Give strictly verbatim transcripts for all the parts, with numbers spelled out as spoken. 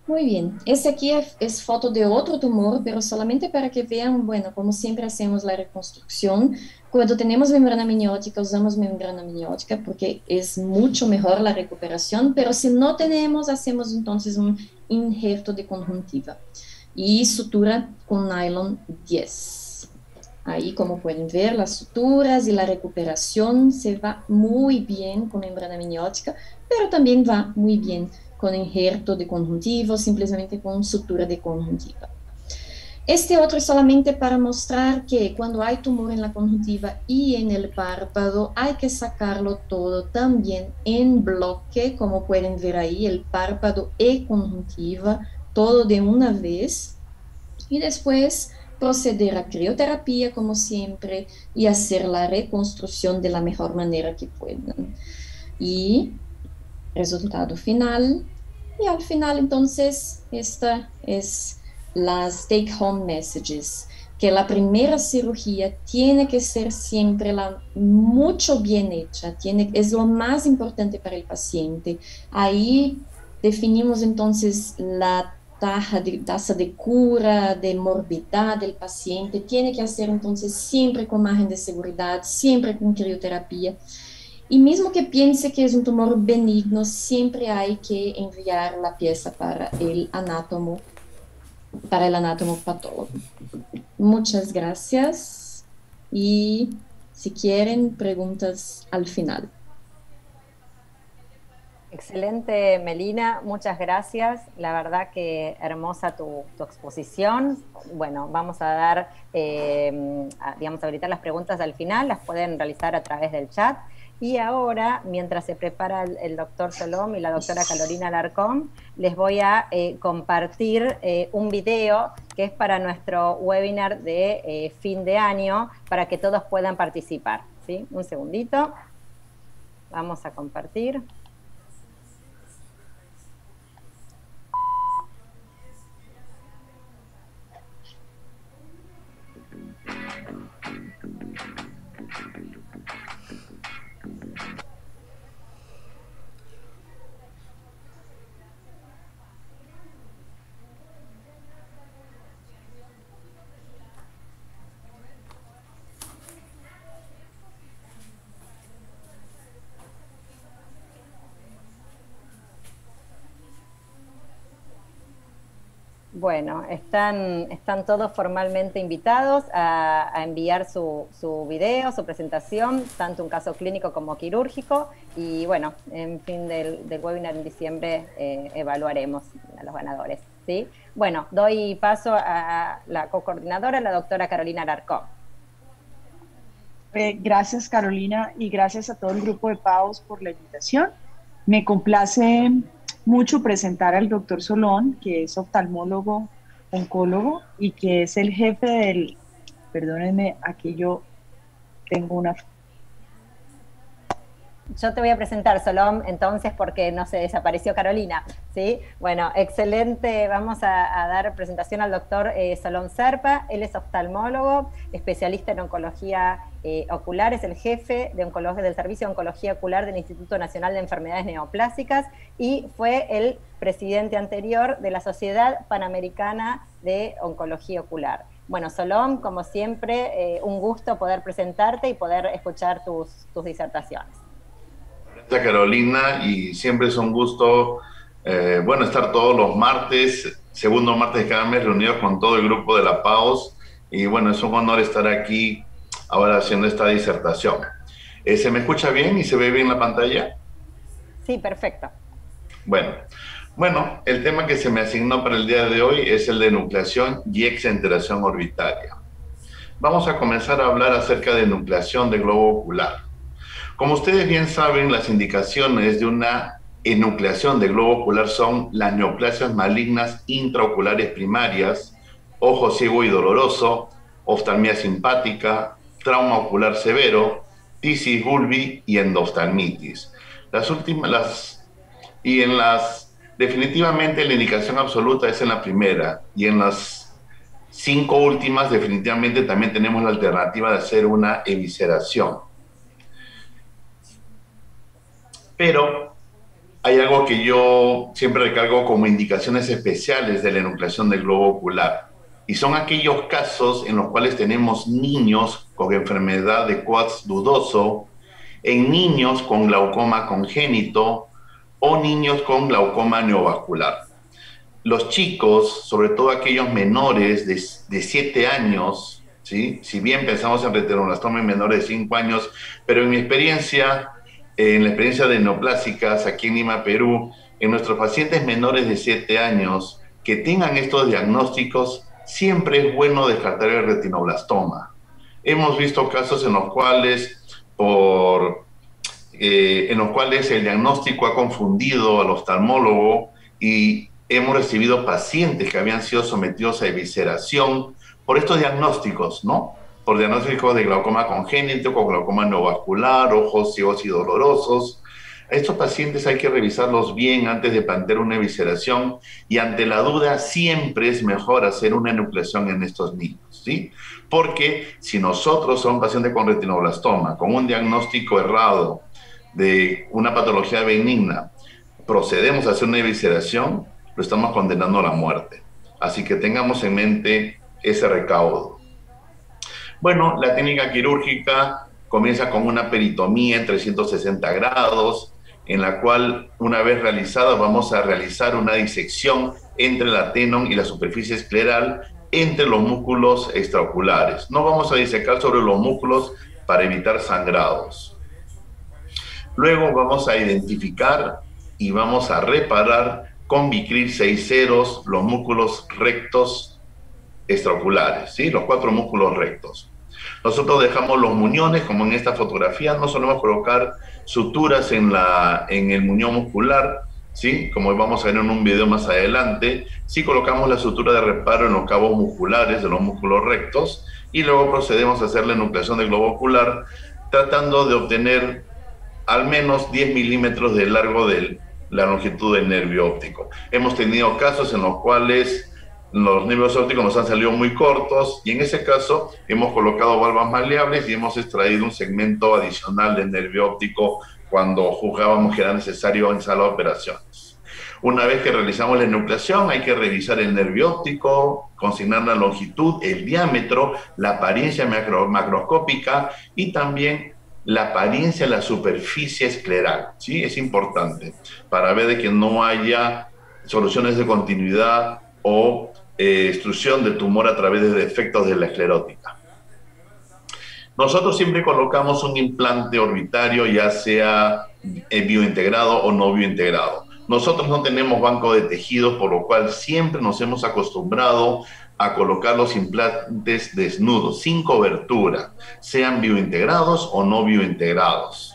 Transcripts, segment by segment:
Muy bien. Este aquí es, es foto de otro tumor, pero solamente para que vean, bueno, como siempre hacemos la reconstrucción. Cuando tenemos membrana amniótica, usamos membrana amniótica porque es mucho mejor la recuperación, pero si no tenemos, hacemos entonces un injerto de conjuntiva y sutura con nylon diez. Ahí, como pueden ver, las suturas y la recuperación se va muy bien con membrana amniótica, pero también va muy bien con injerto de conjuntiva o simplemente con sutura de conjuntiva. Este otro es solamente para mostrar que cuando hay tumor en la conjuntiva y en el párpado, hay que sacarlo todo también en bloque, como pueden ver ahí, el párpado y conjuntiva, todo de una vez y después proceder a crioterapia como siempre y hacer la reconstrucción de la mejor manera que puedan. Y resultado final. Y al final entonces esta es las take home messages, que la primera cirugía tiene que ser siempre la, mucho bien hecha, tiene, es lo más importante para el paciente. Ahí definimos entonces la taja de, tasa de cura, de morbidad del paciente, tiene que hacer entonces siempre con margen de seguridad, siempre con crioterapia. Y mismo que piense que es un tumor benigno, siempre hay que enviar la pieza para el anátomo, para el anatomopatólogo. Muchas gracias y si quieren preguntas al final. Excelente, Melina, muchas gracias. La verdad que hermosa tu, tu exposición. Bueno, vamos a dar, eh, a, digamos, habilitar las preguntas al final, las pueden realizar a través del chat. Y ahora, mientras se prepara el, el doctor Solom y la doctora Carolina Alarcón, les voy a eh, compartir eh, un video que es para nuestro webinar de eh, fin de año, para que todos puedan participar. ¿Sí? Un segundito. Vamos a compartir. Bueno, están, están todos formalmente invitados a, a enviar su, su video, su presentación, tanto un caso clínico como quirúrgico, y bueno, en fin del, del webinar en diciembre eh, evaluaremos a los ganadores, ¿sí? Bueno, doy paso a la co-coordinadora, la doctora Carolina Alarcón. Eh, gracias, Carolina, y gracias a todo el grupo de P A O S por la invitación. Me complace mucho presentar al doctor Solón, que es oftalmólogo, oncólogo, y que es el jefe del, perdónenme, aquí yo tengo una... Yo te voy a presentar, Solom, entonces, porque no se desapareció Carolina, ¿sí? Bueno, excelente. Vamos a, a dar presentación al doctor eh, Solom Serpa. Él es oftalmólogo, especialista en oncología eh, ocular, es el jefe de oncología, del Servicio de Oncología Ocular del Instituto Nacional de Enfermedades Neoplásicas y fue el presidente anterior de la Sociedad Panamericana de Oncología Ocular. Bueno, Solom, como siempre, eh, un gusto poder presentarte y poder escuchar tus, tus disertaciones. Gracias, Carolina, y siempre es un gusto, eh, bueno, estar todos los martes, segundo martes de cada mes, reunidos con todo el grupo de la P A O S, y bueno, es un honor estar aquí ahora haciendo esta disertación. Eh, ¿Se me escucha bien y se ve bien la pantalla? Sí, perfecto. Bueno, bueno, el tema que se me asignó para el día de hoy es el de nucleación y exenteración orbitaria. Vamos a comenzar a hablar acerca de nucleación de globo ocular. Como ustedes bien saben, las indicaciones de una enucleación de globo ocular son las neoplasias malignas intraoculares primarias, ojo ciego y doloroso, oftalmia simpática, trauma ocular severo, tisis bulbi y endoftalmitis. Las últimas, las, y en las, definitivamente la indicación absoluta es en la primera, y en las cinco últimas definitivamente también tenemos la alternativa de hacer una evisceración. Pero hay algo que yo siempre recalco como indicaciones especiales de la enucleación del globo ocular. Y son aquellos casos en los cuales tenemos niños con enfermedad de Coats dudoso, en niños con glaucoma congénito o niños con glaucoma neovascular. Los chicos, sobre todo aquellos menores de, de siete años, ¿sí? Si bien pensamos en retinoblastoma en menores de cinco años, pero en mi experiencia, en la experiencia de neoplásicas aquí en Lima, Perú, en nuestros pacientes menores de siete años que tengan estos diagnósticos, siempre es bueno descartar el retinoblastoma. Hemos visto casos en los cuales, por, eh, en los cuales el diagnóstico ha confundido al oftalmólogo y hemos recibido pacientes que habían sido sometidos a evisceración por estos diagnósticos, ¿no? Por diagnósticos de glaucoma congénito, con glaucoma neovascular, ojos ciegos y dolorosos. A estos pacientes hay que revisarlos bien antes de plantear una evisceración y ante la duda siempre es mejor hacer una enucleación en estos niños, ¿sí? Porque si nosotros somos pacientes con retinoblastoma, con un diagnóstico errado de una patología benigna, procedemos a hacer una evisceración, lo estamos condenando a la muerte. Así que tengamos en mente ese recaudo. Bueno, la técnica quirúrgica comienza con una peritomía en trescientos sesenta grados, en la cual, una vez realizada, vamos a realizar una disección entre el atenon y la superficie escleral, entre los músculos extraoculares. No vamos a disecar sobre los músculos para evitar sangrados. Luego vamos a identificar y vamos a reparar con Vicryl seis ceros los músculos rectos extraoculares, ¿sí? Los cuatro músculos rectos. Nosotros dejamos los muñones, como en esta fotografía, no solemos colocar suturas en, la, en el muñón muscular, ¿sí? Como vamos a ver en un video más adelante, sí colocamos la sutura de reparo en los cabos musculares de los músculos rectos y luego procedemos a hacer la enucleación del globo ocular, tratando de obtener al menos diez milímetros de largo de la longitud del nervio óptico. Hemos tenido casos en los cuales los nervios ópticos nos han salido muy cortos y en ese caso hemos colocado valvas maleables y hemos extraído un segmento adicional del nervio óptico cuando juzgábamos que era necesario en sala de operaciones. Una vez que realizamos la enucleación hay que revisar el nervio óptico, consignar la longitud, el diámetro, la apariencia macro, macroscópica y también la apariencia de la superficie escleral, ¿sí? Es importante para ver de que no haya soluciones de continuidad o Eh, extrusión de tumor a través de defectos de la esclerótica. Nosotros siempre colocamos un implante orbitario, ya sea eh, biointegrado o no biointegrado. Nosotros no tenemos banco de tejidos, por lo cual siempre nos hemos acostumbrado a colocar los implantes desnudos, sin cobertura, sean biointegrados o no biointegrados.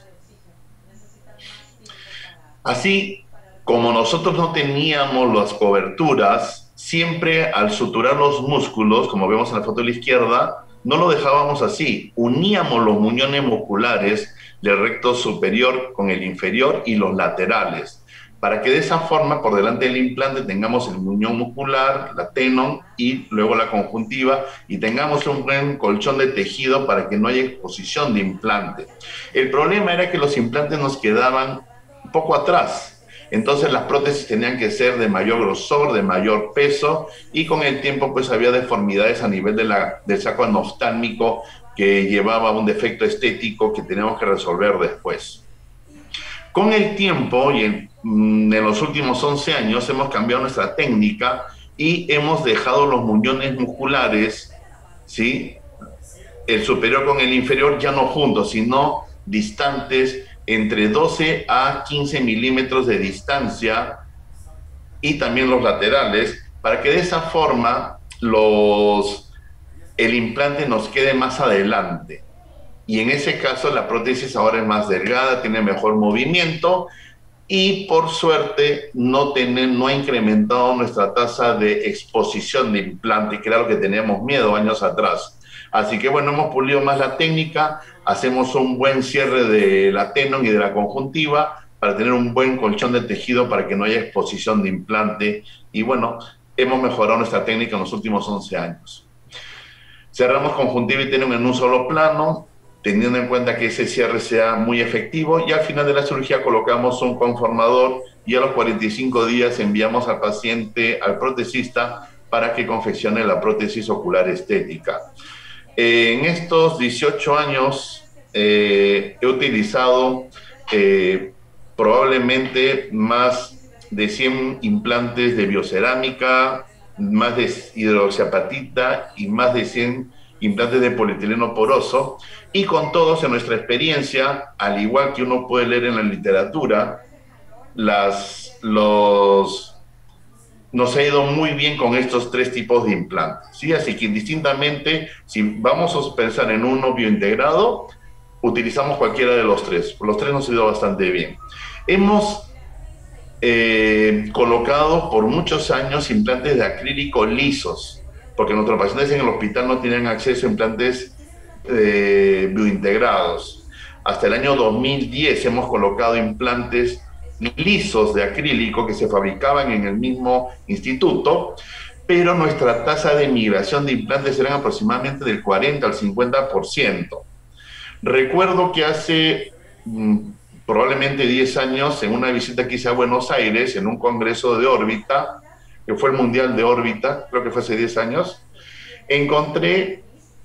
Así, como nosotros no teníamos las coberturas, siempre al suturar los músculos, como vemos en la foto de la izquierda, no lo dejábamos así. Uníamos los muñones musculares del recto superior con el inferior y los laterales, para que de esa forma, por delante del implante, tengamos el muñón muscular, la tenon y luego la conjuntiva, y tengamos un buen colchón de tejido para que no haya exposición de implante. El problema era que los implantes nos quedaban un poco atrás. Entonces las prótesis tenían que ser de mayor grosor, de mayor peso, y con el tiempo pues había deformidades a nivel de la, del saco anoftálmico que llevaba un defecto estético que teníamos que resolver después. Con el tiempo y en, en los últimos once años hemos cambiado nuestra técnica y hemos dejado los muñones musculares, ¿sí? El superior con el inferior ya no juntos, sino distantes, entre doce a quince milímetros de distancia, y también los laterales, para que de esa forma los, el implante nos quede más adelante. Y en ese caso la prótesis ahora es más delgada, tiene mejor movimiento y por suerte no, tiene, no ha incrementado nuestra tasa de exposición de implante, que era lo que teníamos miedo años atrás. Así que bueno, hemos pulido más la técnica, hacemos un buen cierre de la tenon y de la conjuntiva para tener un buen colchón de tejido para que no haya exposición de implante. Y bueno, hemos mejorado nuestra técnica en los últimos once años. Cerramos conjuntiva y tenon en un solo plano, teniendo en cuenta que ese cierre sea muy efectivo, y al final de la cirugía colocamos un conformador y a los cuarenta y cinco días enviamos al paciente al protesista para que confeccione la prótesis ocular estética. Eh, en estos dieciocho años eh, he utilizado eh, probablemente más de cien implantes de biocerámica, más de hidroxiapatita y más de cien implantes de polietileno poroso, y con todos en nuestra experiencia, al igual que uno puede leer en la literatura, las, los, nos ha ido muy bien con estos tres tipos de implantes, ¿sí? Así que indistintamente, si vamos a pensar en uno biointegrado, utilizamos cualquiera de los tres. Los tres nos ha ido bastante bien. Hemos eh, colocado por muchos años implantes de acrílico lisos, porque nuestros pacientes en el hospital no tienen acceso a implantes eh, biointegrados. Hasta el año dos mil diez hemos colocado implantes lisos de acrílico que se fabricaban en el mismo instituto, pero nuestra tasa de migración de implantes era aproximadamente del cuarenta al cincuenta por ciento. Recuerdo que hace mmm, probablemente diez años, en una visita que hice a Buenos Aires, en un congreso de órbita, que fue el Mundial de Órbita, creo que fue hace diez años, encontré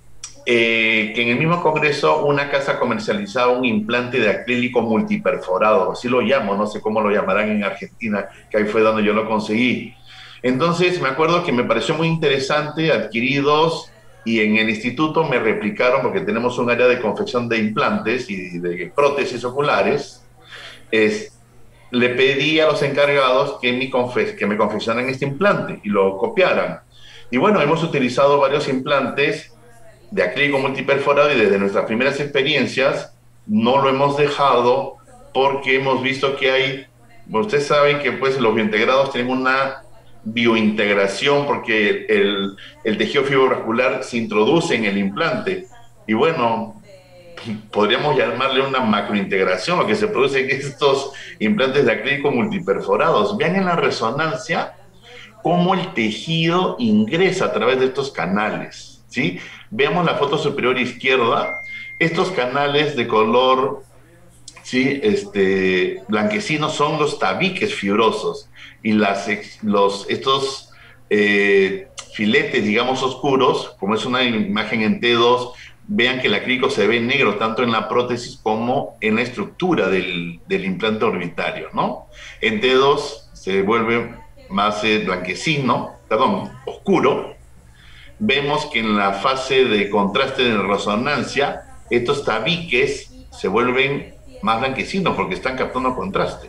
eh, que en el mismo congreso una casa comercializaba un implante de acrílico multiperforado, así lo llamo, no sé cómo lo llamarán en Argentina, que ahí fue donde yo lo conseguí. Entonces me acuerdo que me pareció muy interesante, adquirí dos, y en el instituto me replicaron, porque tenemos un área de confección de implantes y de prótesis oculares, es, le pedí a los encargados que, mi confe que me confeccionaran este implante y lo copiaran. Y bueno, hemos utilizado varios implantes de acrílico multiperforado y desde nuestras primeras experiencias no lo hemos dejado porque hemos visto que hay, ustedes saben que pues los biointegrados tienen una biointegración porque el, el tejido fibrovascular se introduce en el implante y bueno, podríamos llamarle una macrointegración, lo que se produce en estos implantes de acrílico multiperforados. Vean en la resonancia cómo el tejido ingresa a través de estos canales, ¿sí? Veamos la foto superior izquierda, estos canales de color, ¿sí? este, blanquecino son los tabiques fibrosos y las, los, estos eh, filetes, digamos, oscuros, como es una imagen en T dos, vean que el acrílico se ve negro tanto en la prótesis como en la estructura del, del implante orbitario, ¿no? En T dos se vuelve más eh, blanquecino, perdón, oscuro. Vemos que en la fase de contraste de resonancia, estos tabiques se vuelven más blanquecinos porque están captando contraste.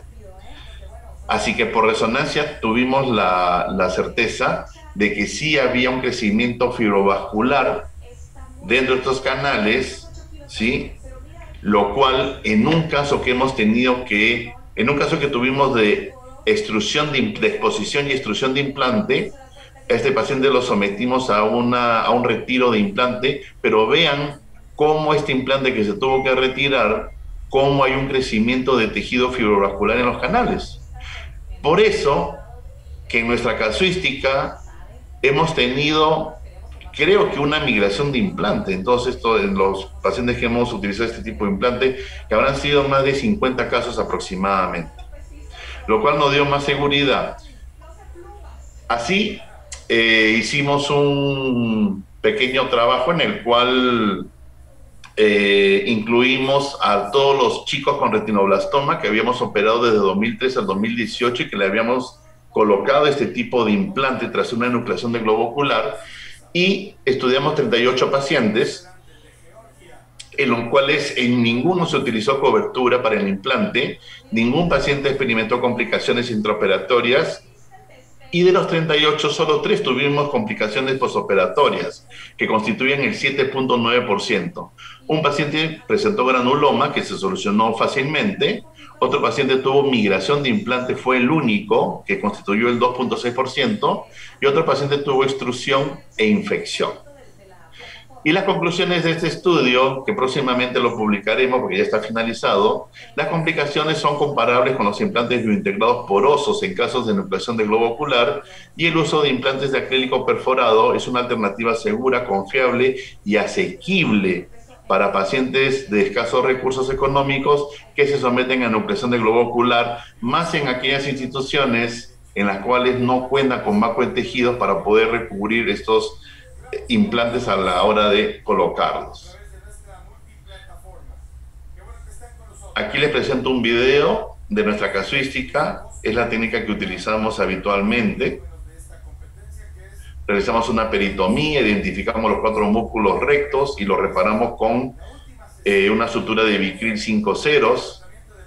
Así que por resonancia tuvimos la, la certeza de que sí había un crecimiento fibrovascular dentro de estos canales, ¿sí? Lo cual en un caso que hemos tenido que, en un caso que tuvimos de extrusión, de, de exposición y extrusión de implante, a este paciente lo sometimos a, una, a un retiro de implante, pero vean cómo este implante que se tuvo que retirar, cómo hay un crecimiento de tejido fibrovascular en los canales. Por eso que en nuestra casuística hemos tenido, creo que una migración de implante. Entonces, esto, en los pacientes que hemos utilizado este tipo de implante, que habrán sido más de cincuenta casos aproximadamente, lo cual nos dio más seguridad. Así, eh, hicimos un pequeño trabajo en el cual eh, incluimos a todos los chicos con retinoblastoma que habíamos operado desde dos mil tres al dos mil dieciocho y que le habíamos colocado este tipo de implante tras una enucleación de globo ocular, y estudiamos treinta y ocho pacientes, en los cuales en ninguno se utilizó cobertura para el implante, ningún paciente experimentó complicaciones intraoperatorias, y de los treinta y ocho, solo tres tuvimos complicaciones posoperatorias, que constituyen el siete punto nueve por ciento. Un paciente presentó granuloma, que se solucionó fácilmente. Otro paciente tuvo migración de implante, fue el único, que constituyó el dos punto seis por ciento. Y otro paciente tuvo extrusión e infección. Y las conclusiones de este estudio, que próximamente lo publicaremos porque ya está finalizado, las complicaciones son comparables con los implantes biointegrados porosos en casos de enucleación de globo ocular, y el uso de implantes de acrílico perforado es una alternativa segura, confiable y asequible para pacientes de escasos recursos económicos que se someten a nucleación de globo ocular, más en aquellas instituciones en las cuales no cuentan con banco de tejidos para poder recubrir estos implantes a la hora de colocarlos. Aquí les presento un video de nuestra casuística. Es la técnica que utilizamos habitualmente. Realizamos una peritomía, identificamos los cuatro músculos rectos y los reparamos con eh, una sutura de Vicryl cinco ceros.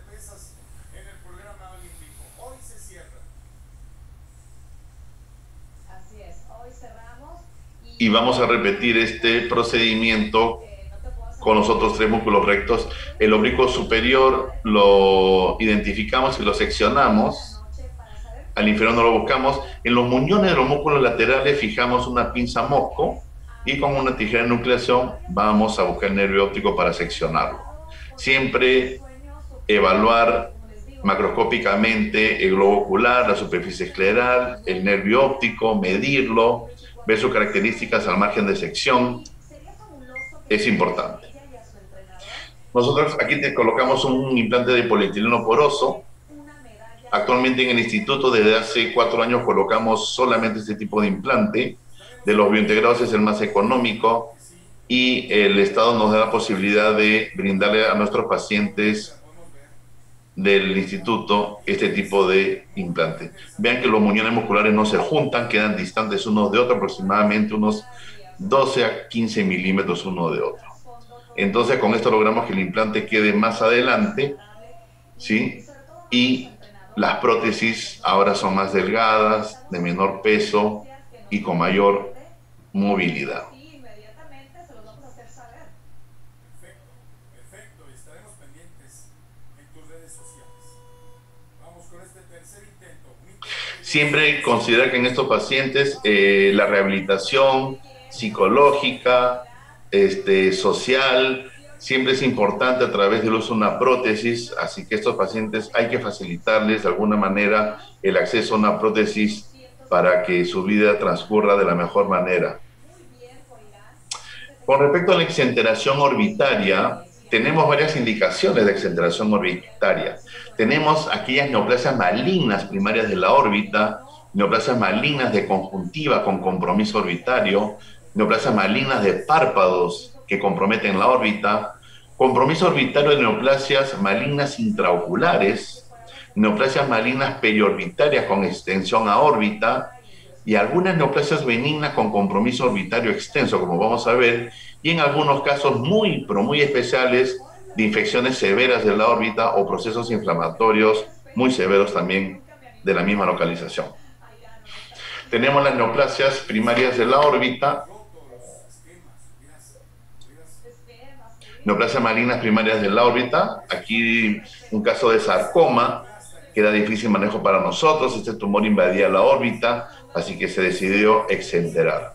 Y vamos a repetir este procedimiento con los otros tres músculos rectos. El oblicuo superior lo identificamos y lo seccionamos. Al inferior no lo buscamos. En los muñones de los músculos laterales fijamos una pinza mosco y con una tijera de nucleación vamos a buscar el nervio óptico para seccionarlo. Siempre evaluar macroscópicamente el globo ocular, la superficie escleral, el nervio óptico, medirlo, ver sus características al margen de sección. Es importante. Nosotros aquí te colocamos un implante de polietileno poroso. Actualmente en el instituto desde hace cuatro años colocamos solamente este tipo de implante. De los biointegrados es el más económico y el Estado nos da la posibilidad de brindarle a nuestros pacientes del instituto este tipo de implante. Vean que los muñones musculares no se juntan, quedan distantes unos de otros, aproximadamente unos doce a quince milímetros uno de otro. Entonces con esto logramos que el implante quede más adelante, ¿sí? Y las prótesis ahora son más delgadas, de menor peso y con mayor movilidad. Siempre considera que en estos pacientes eh, la rehabilitación psicológica, este, social, siempre es importante a través del uso de una prótesis, así que estos pacientes hay que facilitarles de alguna manera el acceso a una prótesis para que su vida transcurra de la mejor manera. Con respecto a la exenteración orbitaria, tenemos varias indicaciones de exenteración orbitaria. Tenemos aquellas neoplasias malignas primarias de la órbita, neoplasias malignas de conjuntiva con compromiso orbitario, neoplasias malignas de párpados que comprometen la órbita, compromiso orbitario de neoplasias malignas intraoculares, neoplasias malignas periorbitarias con extensión a órbita y algunas neoplasias benignas con compromiso orbitario extenso, como vamos a ver, y en algunos casos muy, pero muy especiales de infecciones severas de la órbita o procesos inflamatorios muy severos también de la misma localización. Tenemos las neoplasias primarias de la órbita, neoplasias malignas primarias de la órbita, aquí un caso de sarcoma, que era difícil manejo para nosotros, este tumor invadía la órbita, así que se decidió exenterar.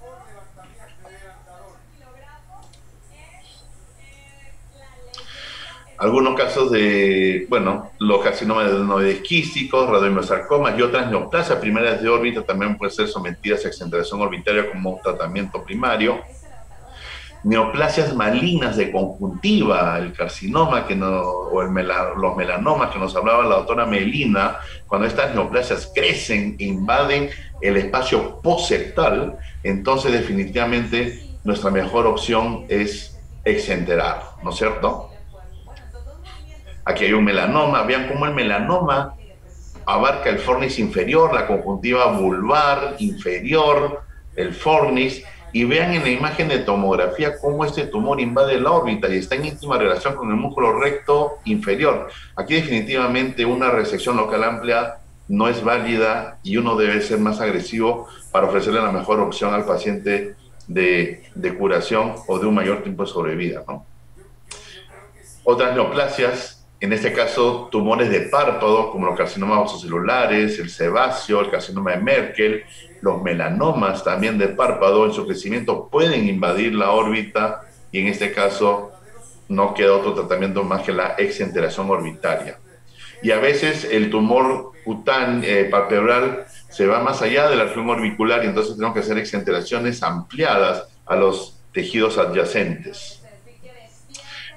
Algunos casos de, bueno, los carcinomas de adenoides quísticos, radiomiosarcomas y otras neoplasias primarias de órbita también pueden ser sometidas a exenteración orbitaria como tratamiento primario. Neoplasias malignas de conjuntiva, el carcinoma que no, o el mela, los melanomas que nos hablaba la doctora Melina, cuando estas neoplasias crecen e invaden el espacio postseptal, entonces definitivamente nuestra mejor opción es exenterar, ¿no es cierto? Aquí hay un melanoma, vean cómo el melanoma abarca el fornis inferior, la conjuntiva vulvar inferior, el fornis, y vean en la imagen de tomografía cómo este tumor invade la órbita y está en íntima relación con el músculo recto inferior. Aquí definitivamente una resección local amplia no es válida y uno debe ser más agresivo para ofrecerle la mejor opción al paciente de, de curación o de un mayor tiempo de sobrevida, ¿no? Otras neoplasias, en este caso tumores de párpado, como los carcinomas vasocelulares, el sebáceo, el carcinoma de Merkel, los melanomas también de párpado, en su crecimiento pueden invadir la órbita y en este caso no queda otro tratamiento más que la exenteración orbitaria. Y a veces el tumor cutáneo, eh, palpebral se va más allá de la región orbicular y entonces tenemos que hacer exenteraciones ampliadas a los tejidos adyacentes.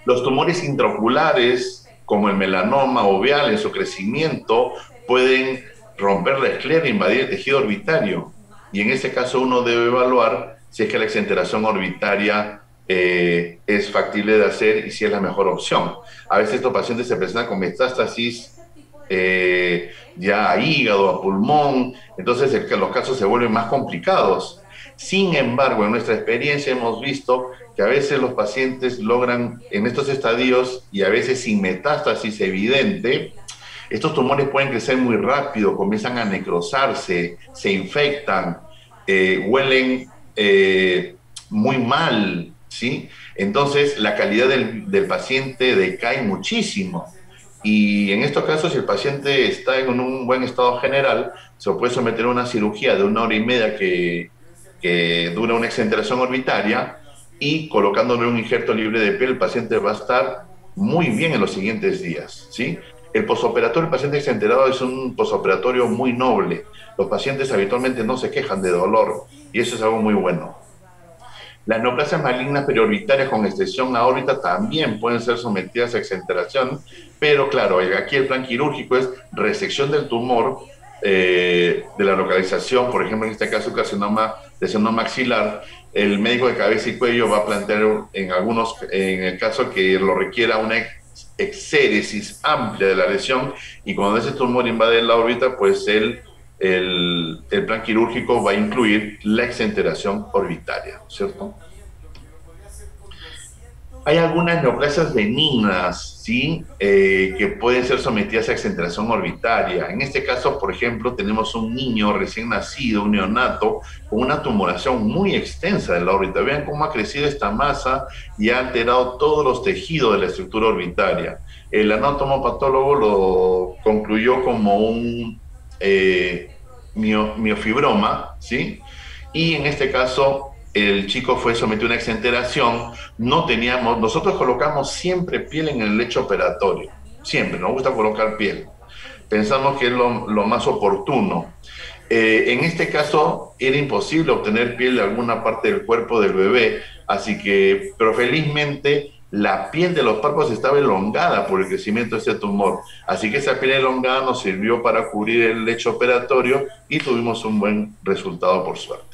Los tumores intraoculares, como el melanoma oval en su crecimiento, pueden romper la esclera e invadir el tejido orbitario. Y en ese caso uno debe evaluar si es que la exenteración orbitaria eh, es factible de hacer y si es la mejor opción. A veces estos pacientes se presentan con metástasis eh, ya a hígado, a pulmón, entonces el, que los casos se vuelven más complicados. Sin embargo, en nuestra experiencia hemos visto que a veces los pacientes logran en estos estadios y a veces sin metástasis evidente, estos tumores pueden crecer muy rápido, comienzan a necrosarse, se infectan, eh, huelen eh, muy mal, ¿sí? Entonces la calidad del, del paciente decae muchísimo. Y en estos casos, si el paciente está en un buen estado general, se puede someter a una cirugía de una hora y media que, que dura una exenteración orbitaria, y colocándole un injerto libre de piel, el paciente va a estar muy bien en los siguientes días, ¿sí? El posoperatorio del paciente exenterado es un posoperatorio muy noble. Los pacientes habitualmente no se quejan de dolor y eso es algo muy bueno. Las neoplasias malignas periorbitarias con extensión a órbita también pueden ser sometidas a exenteración, pero claro, aquí el plan quirúrgico es resección del tumor, eh, de la localización, por ejemplo, en este caso carcinoma de seno maxilar. El médico de cabeza y cuello va a plantear en algunos, en el caso que lo requiera, una exéresis amplia de la lesión, y cuando ese tumor invade la órbita, pues el, el, el plan quirúrgico va a incluir la exenteración orbitaria, ¿cierto? Hay algunas neoplasias benignas, ¿sí? Eh, que pueden ser sometidas a exenteración orbitaria. En este caso, por ejemplo, tenemos un niño recién nacido, un neonato, con una tumoración muy extensa de la órbita. Vean cómo ha crecido esta masa y ha alterado todos los tejidos de la estructura orbitaria. El anatomopatólogo lo concluyó como un eh, mio, miofibroma, ¿sí? Y en este caso, el chico fue sometido a una exenteración. No teníamos, nosotros colocamos siempre piel en el lecho operatorio, siempre, nos gusta colocar piel. Pensamos que es lo, lo más oportuno. Eh, en este caso era imposible obtener piel de alguna parte del cuerpo del bebé, así que, pero felizmente la piel de los párpados estaba elongada por el crecimiento de ese tumor, así que esa piel elongada nos sirvió para cubrir el lecho operatorio y tuvimos un buen resultado por suerte.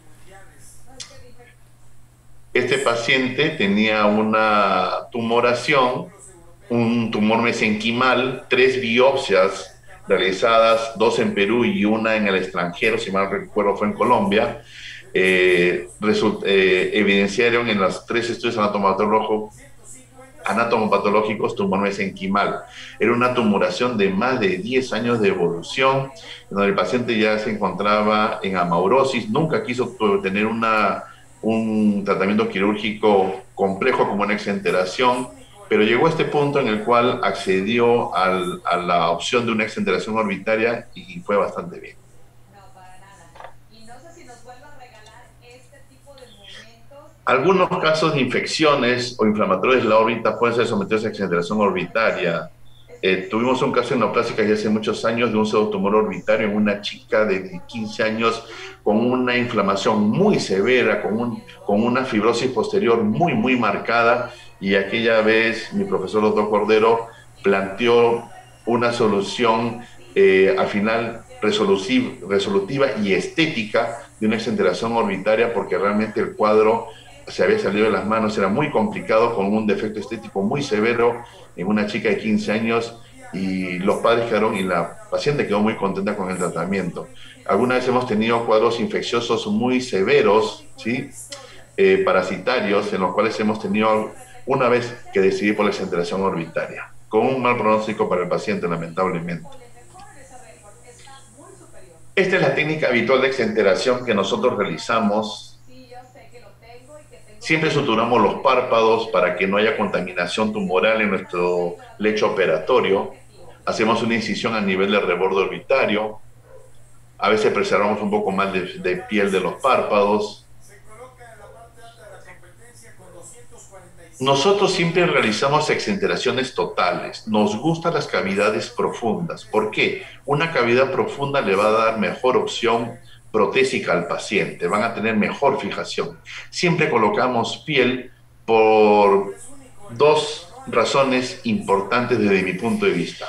Este paciente tenía una tumoración, un tumor mesenquimal, tres biopsias realizadas, dos en Perú y una en el extranjero, si mal recuerdo fue en Colombia, eh, eh, evidenciaron en los tres estudios anatomopatológicos, anatomopatológicos tumor mesenquimal. Era una tumoración de más de diez años de evolución, donde el paciente ya se encontraba en amaurosis, nunca quiso tener una... un tratamiento quirúrgico complejo como una exenteración, pero llegó a este punto en el cual accedió al, a la opción de una exenteración orbitaria y fue bastante bien. No, para nada. Y no sé si nos vuelva a regalar este tipo de momentos. Algunos casos de infecciones o inflamatorios de la órbita pueden ser sometidos a exenteración orbitaria. Eh, tuvimos un caso en neoplásica ya hace muchos años de un pseudotumor orbitario en una chica de quince años con una inflamación muy severa, con, un, con una fibrosis posterior muy, muy marcada, y aquella vez mi profesor doctor Cordero planteó una solución eh, al final resolutiva y estética de una exenteración orbitaria, porque realmente el cuadro se había salido de las manos, era muy complicado, con un defecto estético muy severo en una chica de quince años, y los padres quedaron y la paciente quedó muy contenta con el tratamiento. Alguna vez hemos tenido cuadros infecciosos muy severos, ¿sí? eh, parasitarios, en los cuales hemos tenido una vez que decidir por la exenteración orbitaria, con un mal pronóstico para el paciente, lamentablemente. Esta es la técnica habitual de exenteración que nosotros realizamos. Siempre suturamos los párpados para que no haya contaminación tumoral en nuestro lecho operatorio. Hacemos una incisión a nivel del reborde orbitario. A veces preservamos un poco más de, de piel de los párpados. Nosotros siempre realizamos exenteraciones totales. Nos gustan las cavidades profundas. ¿Por qué? Una cavidad profunda le va a dar mejor opción protésica al paciente, van a tener mejor fijación. Siempre colocamos piel por dos razones importantes desde mi punto de vista.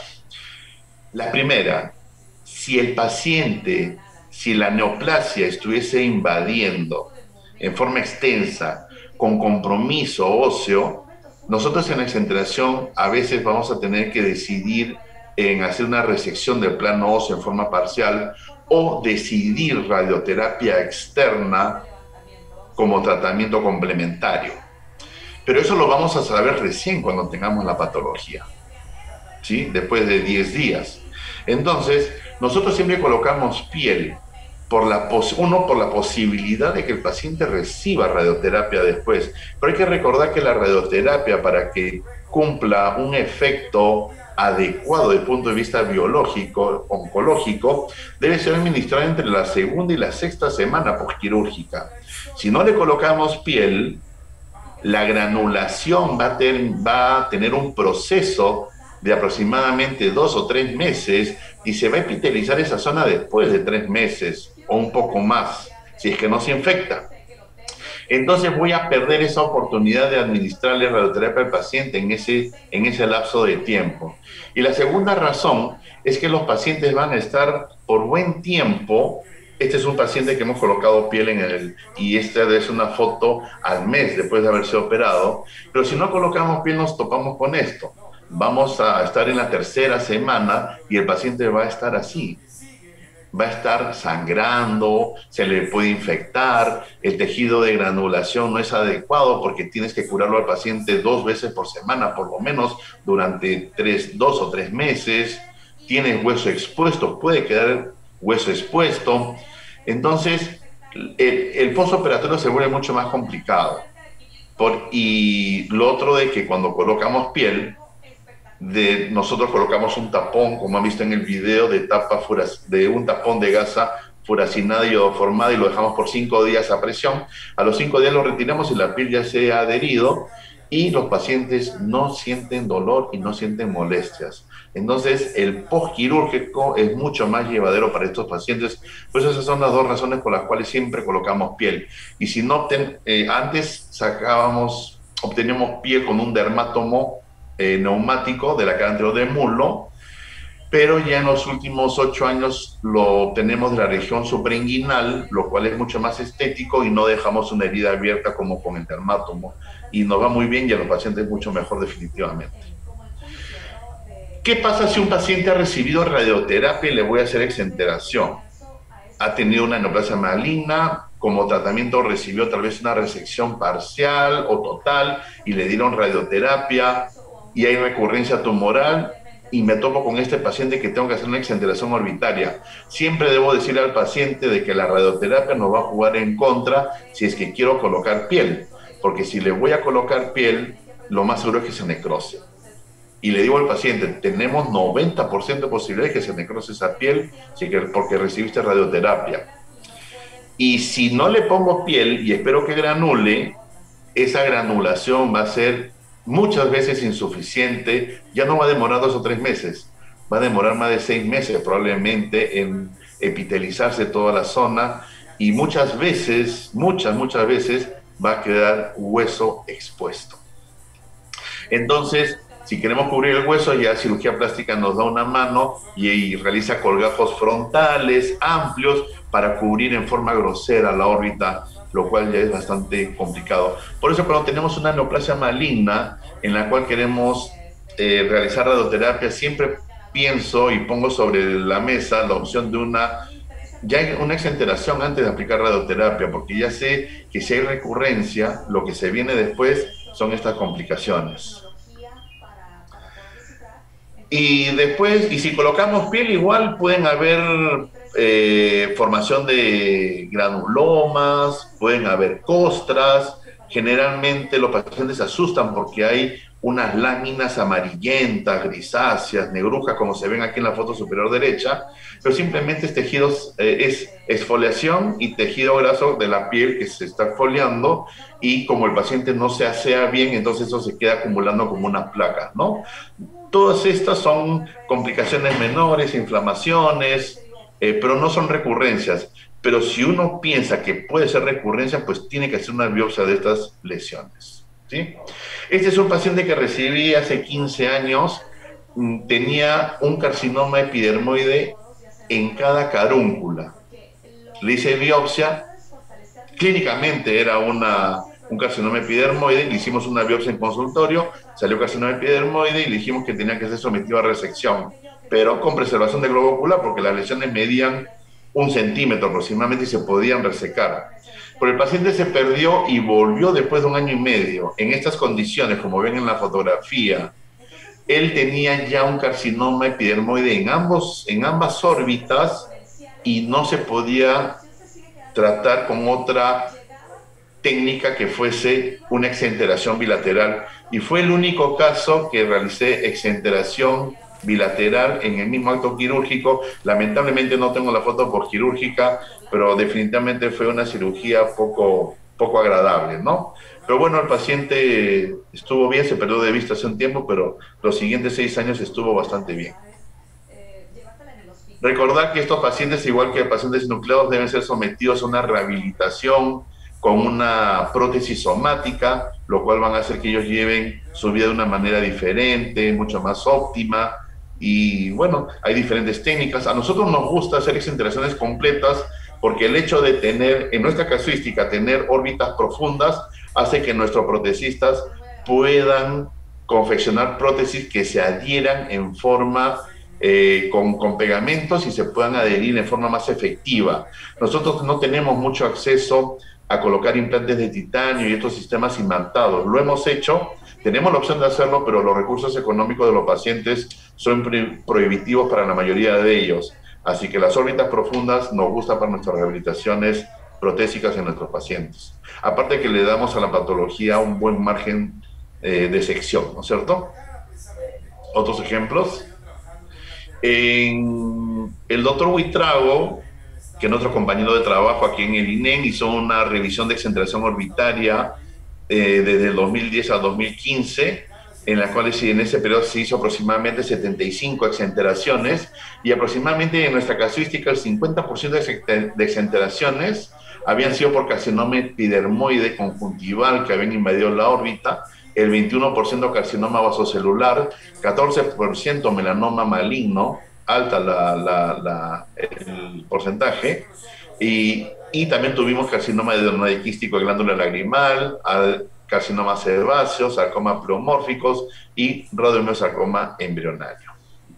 La primera, si el paciente, si la neoplasia estuviese invadiendo en forma extensa, con compromiso óseo, nosotros en la exenteración a veces vamos a tener que decidir en hacer una resección del plano óseo en forma parcial o decidir radioterapia externa como tratamiento complementario. Pero eso lo vamos a saber recién cuando tengamos la patología, ¿sí? Después de diez días. Entonces, nosotros siempre colocamos piel, por la pos uno, por la posibilidad de que el paciente reciba radioterapia después. Pero hay que recordar que la radioterapia, para que cumpla un efecto adecuado desde el punto de vista biológico, oncológico, debe ser administrada entre la segunda y la sexta semana postquirúrgica. Si no le colocamos piel, la granulación va a, ter, va a tener un proceso de aproximadamente dos o tres meses y se va a epitelizar esa zona después de tres meses o un poco más, si es que no se infecta. Entonces voy a perder esa oportunidad de administrarle radioterapia al paciente en ese, en ese lapso de tiempo. Y la segunda razón es que los pacientes van a estar por buen tiempo. Este es un paciente que hemos colocado piel en él y esta es una foto al mes después de haberse operado. Pero si no colocamos piel nos topamos con esto. Vamos a estar en la tercera semana y el paciente va a estar así. Va a estar sangrando, se le puede infectar, el tejido de granulación no es adecuado porque tienes que curarlo al paciente dos veces por semana, por lo menos durante tres, dos o tres meses. Tienes hueso expuesto, puede quedar hueso expuesto. Entonces, el, el postoperatorio se vuelve mucho más complicado. Por, y lo otro de que cuando colocamos piel, de, nosotros colocamos un tapón, como han visto en el video, de, tapa de un tapón de gasa furacinada y iodoformada y lo dejamos por cinco días a presión. A los cinco días lo retiramos y la piel ya se ha adherido y los pacientes no sienten dolor y no sienten molestias. Entonces, el postquirúrgico es mucho más llevadero para estos pacientes. Pues esas son las dos razones por las cuales siempre colocamos piel. Y si no, ten, eh, antes sacábamos, obteníamos piel con un dermátomo eh, neumático de la cara anterior del muslo, pero ya en los últimos ocho años lo tenemos de la región suprainguinal, lo cual es mucho más estético y no dejamos una herida abierta como con el dermátomo. Y nos va muy bien y a los pacientes mucho mejor definitivamente. ¿Qué pasa si un paciente ha recibido radioterapia y le voy a hacer exenteración? Ha tenido una neoplasia maligna, como tratamiento recibió tal vez una resección parcial o total y le dieron radioterapia y hay recurrencia tumoral y me topo con este paciente que tengo que hacer una exenteración orbitaria. Siempre debo decirle al paciente de que la radioterapia nos va a jugar en contra si es que quiero colocar piel, porque si le voy a colocar piel, lo más seguro es que se necrose. Y le digo al paciente, tenemos noventa por ciento de posibilidad de que se necrose esa piel porque recibiste radioterapia. Y si no le pongo piel y espero que granule, esa granulación va a ser muchas veces insuficiente, ya no va a demorar dos o tres meses, va a demorar más de seis meses probablemente en epitelizarse toda la zona y muchas veces, muchas, muchas veces va a quedar hueso expuesto. Entonces, si queremos cubrir el hueso, ya cirugía plástica nos da una mano y, y realiza colgajos frontales amplios para cubrir en forma grosera la órbita, lo cual ya es bastante complicado. Por eso cuando tenemos una neoplasia maligna en la cual queremos eh, realizar radioterapia, siempre pienso y pongo sobre la mesa la opción de una, ya hay una exenteración antes de aplicar radioterapia, porque ya sé que si hay recurrencia, lo que se viene después son estas complicaciones. Y después, y si colocamos piel, igual pueden haber eh, formación de granulomas, pueden haber costras. Generalmente los pacientes se asustan porque hay unas láminas amarillentas, grisáceas, negrujas, como se ven aquí en la foto superior derecha, pero simplemente es tejido, eh, es exfoliación y tejido graso de la piel que se está exfoliando, y como el paciente no se asea bien, entonces eso se queda acumulando como unas placas, ¿no? Todas estas son complicaciones menores, inflamaciones, eh, pero no son recurrencias. Pero si uno piensa que puede ser recurrencia, pues tiene que hacer una biopsia de estas lesiones. ¿sí? Este es un paciente que recibí hace quince años, tenía un carcinoma epidermoide en cada carúncula. Le hice biopsia, clínicamente era una, un carcinoma epidermoide, le hicimos una biopsia en consultorio, salió carcinoma epidermoide y le dijimos que tenía que ser sometido a resección, pero con preservación del globo ocular, porque las lesiones medían un centímetro aproximadamente y se podían resecar. Pero el paciente se perdió y volvió después de un año y medio. En estas condiciones, como ven en la fotografía, él tenía ya un carcinoma epidermoide en, ambos, en ambas órbitas y no se podía tratar con otra técnica que fuese una exenteración bilateral. Y fue el único caso que realicé exenteración bilateral en el mismo acto quirúrgico. Lamentablemente no tengo la foto por quirúrgica, pero definitivamente fue una cirugía poco, poco agradable, ¿no? Pero bueno, el paciente estuvo bien, se perdió de vista hace un tiempo, pero los siguientes seis años estuvo bastante bien. Recordar que estos pacientes, igual que pacientes nucleados, deben ser sometidos a una rehabilitación con una prótesis somática, lo cual van a hacer que ellos lleven su vida de una manera diferente, mucho más óptima. Y bueno, hay diferentes técnicas. A nosotros nos gusta hacer exenteraciones completas porque el hecho de tener, en nuestra casuística, tener órbitas profundas, hace que nuestros protecistas puedan confeccionar prótesis que se adhieran en forma eh, con, con pegamentos y se puedan adherir en forma más efectiva. Nosotros no tenemos mucho acceso a colocar implantes de titanio y estos sistemas imantados. Lo hemos hecho, tenemos la opción de hacerlo, pero los recursos económicos de los pacientes son prohibitivos para la mayoría de ellos. Así que las órbitas profundas nos gustan para nuestras rehabilitaciones protésicas en nuestros pacientes. Aparte que le damos a la patología un buen margen eh, de sección, ¿no es cierto? Otros ejemplos. En el doctor Huitrago, que es nuestro compañero de trabajo aquí en el I N E M, hizo una revisión de exenteración orbitaria eh, desde el dos mil diez a dos mil quince, en la cual en ese periodo se hizo aproximadamente setenta y cinco exenteraciones, y aproximadamente en nuestra casuística el cincuenta por ciento de exenteraciones habían sido por carcinoma epidermoide conjuntival que habían invadido la órbita, el veintiuno por ciento carcinoma vasocelular, catorce por ciento melanoma maligno, alta la, la, la, el porcentaje, y, y también tuvimos carcinoma adenoidequístico de glándula lagrimal, carcinoma sebáceo, sarcoma pleomórficos y radiomiosarcoma embrionario.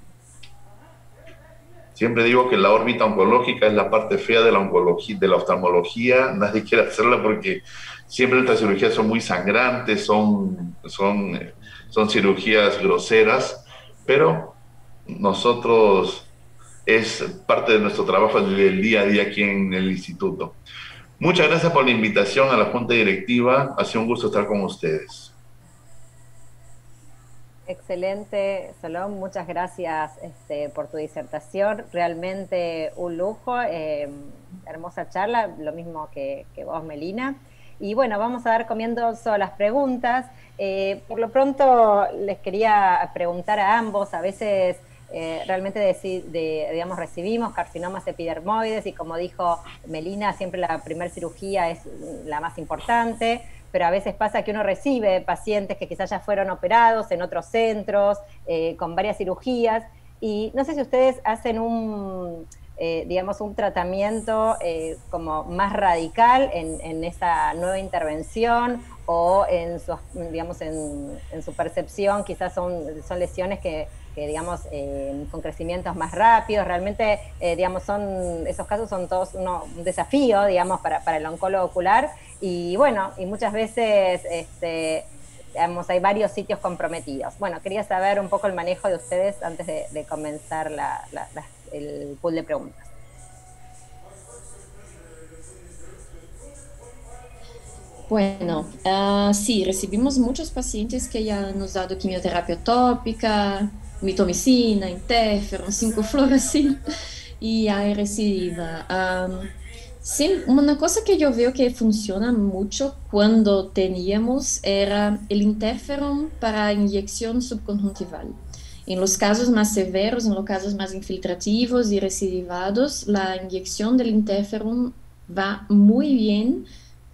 Siempre digo que la órbita oncológica es la parte fea de la oncología, de la oftalmología. Nadie quiere hacerla porque siempre nuestras cirugías son muy sangrantes, son, son, son cirugías groseras, pero nosotros es parte de nuestro trabajo del día a día aquí en el instituto. Muchas gracias por la invitación a la Junta Directiva. Ha sido un gusto estar con ustedes. Excelente, Solón. Muchas gracias este, por tu disertación. Realmente un lujo. Eh, hermosa charla, lo mismo que, que vos, Melina. Y bueno, vamos a dar comienzo a las preguntas. Eh, por lo pronto les quería preguntar a ambos, a veces eh, realmente de, de, digamos, recibimos carcinomas epidermoides y como dijo Melina, siempre la primera cirugía es la más importante, pero a veces pasa que uno recibe pacientes que quizás ya fueron operados en otros centros, eh, con varias cirugías, y no sé si ustedes hacen un... Eh, digamos, un tratamiento eh, como más radical en, en esa nueva intervención o en su, digamos, en, en su percepción, quizás son, son lesiones que, que digamos, eh, con crecimientos más rápidos. Realmente, eh, digamos, son, esos casos son todos uno, un desafío, digamos, para, para el oncólogo ocular. Y bueno, y muchas veces, este, digamos, hay varios sitios comprometidos. Bueno, quería saber un poco el manejo de ustedes antes de, de comenzar la, la, la el pool de preguntas. Bueno, uh, sí, recibimos muchos pacientes que ya nos han dado quimioterapia tópica, mitomicina, interferon, cinco fluorescil y hay recidiva. Um, sí, una cosa que yo veo que funciona mucho cuando teníamos era el interferon para inyección subconjuntival. En los casos más severos, en los casos más infiltrativos y recidivados, la inyección del interferón va muy bien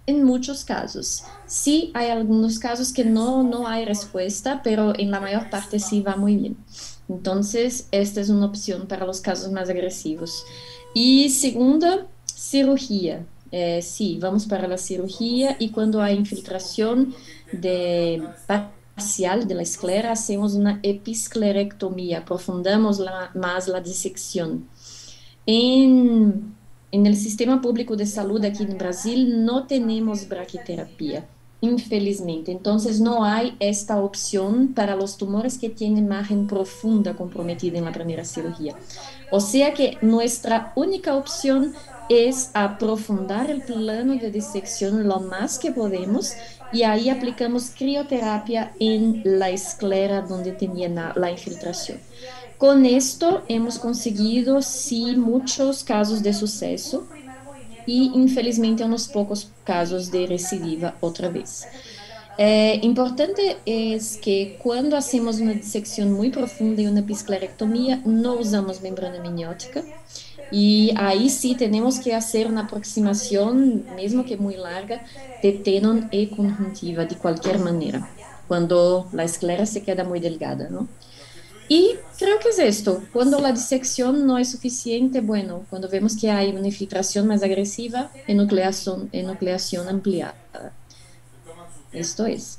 en muchos casos. Sí hay algunos casos que no, no hay respuesta, pero en la mayor parte sí va muy bien. Entonces, esta es una opción para los casos más agresivos. Y segunda, cirugía. Eh, sí, vamos para la cirugía y cuando hay infiltración de parcial de la esclera, hacemos una episclerectomía, aprofundamos la, más la disección. En, en el sistema público de salud aquí en Brasil no tenemos braquiterapia, infelizmente. Entonces no hay esta opción para los tumores que tienen margen profunda comprometida en la primera cirugía. O sea que nuestra única opción es aprofundar el plano de disección lo más que podemos y ahí aplicamos crioterapia en la esclera donde tenía la, la infiltración. Con esto hemos conseguido, sí, muchos casos de suceso y infelizmente unos pocos casos de recidiva otra vez. Eh, importante es que cuando hacemos una disección muy profunda y una episclerectomía, no usamos membrana amniótica. Y ahí sí tenemos que hacer una aproximación, mesmo que muy larga, de tenon y conjuntiva, de cualquier manera, cuando la esclera se queda muy delgada, ¿no? Y creo que es esto, cuando la disección no es suficiente, bueno, cuando vemos que hay una infiltración más agresiva, enucleación, enucleación ampliada. Esto es.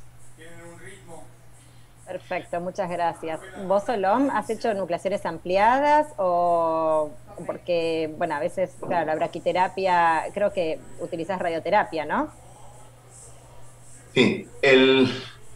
Perfecto, muchas gracias. ¿Vos, Solón, has hecho nucleaciones ampliadas o porque, bueno, a veces, claro, la braquiterapia, creo que utilizas radioterapia, ¿no? Sí, el,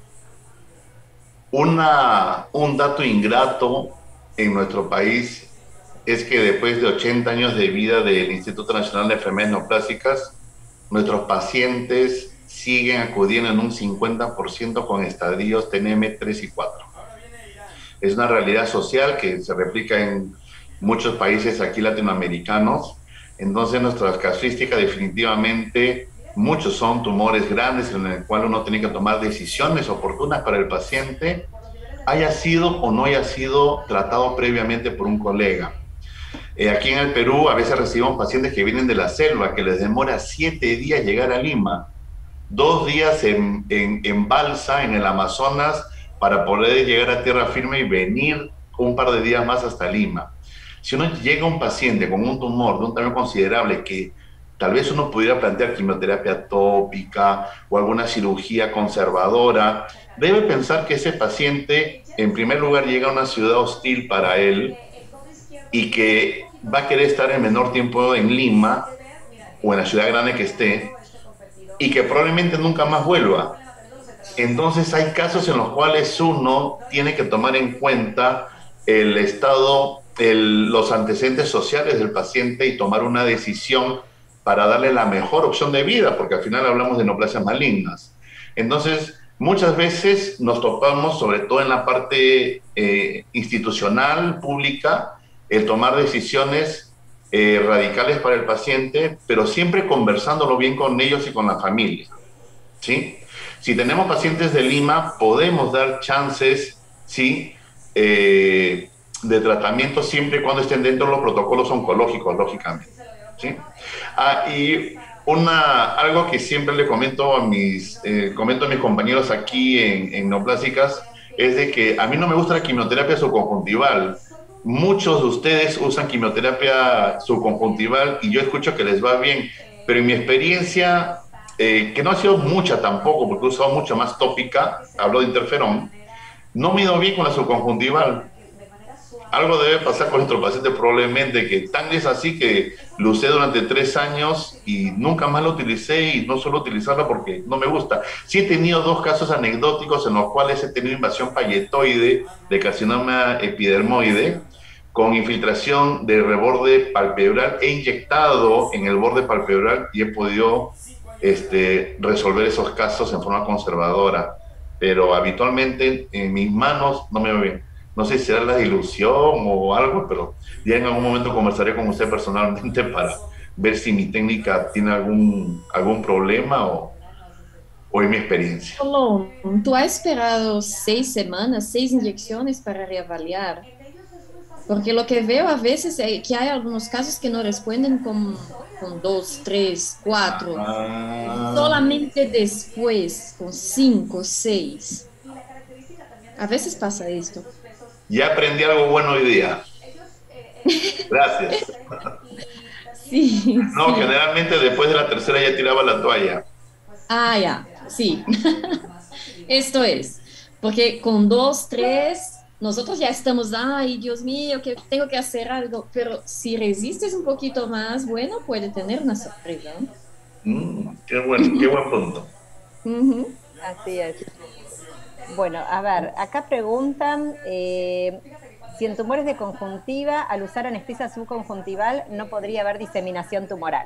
una, un dato ingrato en nuestro país es que después de ochenta años de vida del Instituto Nacional de Enfermedades Neoplásicas, nuestros pacientes siguen acudiendo en un cincuenta por ciento con estadios T N M tres y cuatro. Es una realidad social que se replica en muchos países aquí latinoamericanos. Entonces, nuestra casuística definitivamente, muchos son tumores grandes en el cual uno tiene que tomar decisiones oportunas para el paciente, haya sido o no haya sido tratado previamente por un colega. Eh, aquí en el Perú a veces recibimos pacientes que vienen de la selva, que les demora siete días llegar a Lima, dos días en, en, en balsa en el Amazonas para poder llegar a tierra firme y venir un par de días más hasta Lima. Si uno llega a un paciente con un tumor de un tamaño considerable que tal vez uno pudiera plantear quimioterapia tópica o alguna cirugía conservadora, debe pensar que ese paciente, en primer lugar, llega a una ciudad hostil para él y que va a querer estar el menor tiempo en Lima o en la ciudad grande que esté y que probablemente nunca más vuelva. Entonces hay casos en los cuales uno tiene que tomar en cuenta el estado, el, los antecedentes sociales del paciente y tomar una decisión para darle la mejor opción de vida, porque al final hablamos de neoplasias malignas. Entonces, muchas veces nos topamos, sobre todo en la parte eh, institucional, pública, el tomar decisiones eh, radicales para el paciente, pero siempre conversándolo bien con ellos y con la familia, ¿sí? Si tenemos pacientes de Lima, podemos dar chances, ¿sí?, eh, de tratamiento siempre y cuando estén dentro de los protocolos oncológicos, lógicamente, ¿sí? Ah, y una, algo que siempre le comento a mis, eh, comento a mis compañeros aquí en, en Neoplásicas es de que a mí no me gusta la quimioterapia subconjuntival. Muchos de ustedes usan quimioterapia subconjuntival y yo escucho que les va bien, pero en mi experiencia, eh, que no ha sido mucha tampoco, porque he usado mucho más tópica, hablo de interferón, no me he ido bien con la subconjuntival. Algo debe pasar con nuestro paciente probablemente, que tan es así que lo usé durante tres años y nunca más lo utilicé y no suelo utilizarla porque no me gusta. Sí he tenido dos casos anecdóticos en los cuales he tenido invasión palletoide de carcinoma epidermoide con infiltración de reborde palpebral. He inyectado en el borde palpebral y he podido este, resolver esos casos en forma conservadora, pero habitualmente en mis manos no me va bien. No sé si será la ilusión o algo, pero ya en algún momento conversaré con usted personalmente para ver si mi técnica tiene algún, algún problema o, o es mi experiencia. Solón, ¿tú has esperado seis semanas, seis inyecciones para reavaliar? Porque lo que veo a veces es que hay algunos casos que no responden con, con dos, tres, cuatro, Ah. solamente después, con cinco, seis. A veces pasa esto. Ya aprendí algo bueno hoy día. Gracias. Sí, No, sí. generalmente después de la tercera ya tiraba la toalla. Ah, ya, sí. Esto es, porque con dos, tres, nosotros ya estamos, ay, Dios mío, que tengo que hacer algo, pero si resistes un poquito más, bueno, puede tener una sorpresa. Mm, qué buen, qué buen punto. Ujú. Así es. Bueno, a ver, acá preguntan eh, si en tumores de conjuntiva, al usar anestesia subconjuntival, no podría haber diseminación tumoral.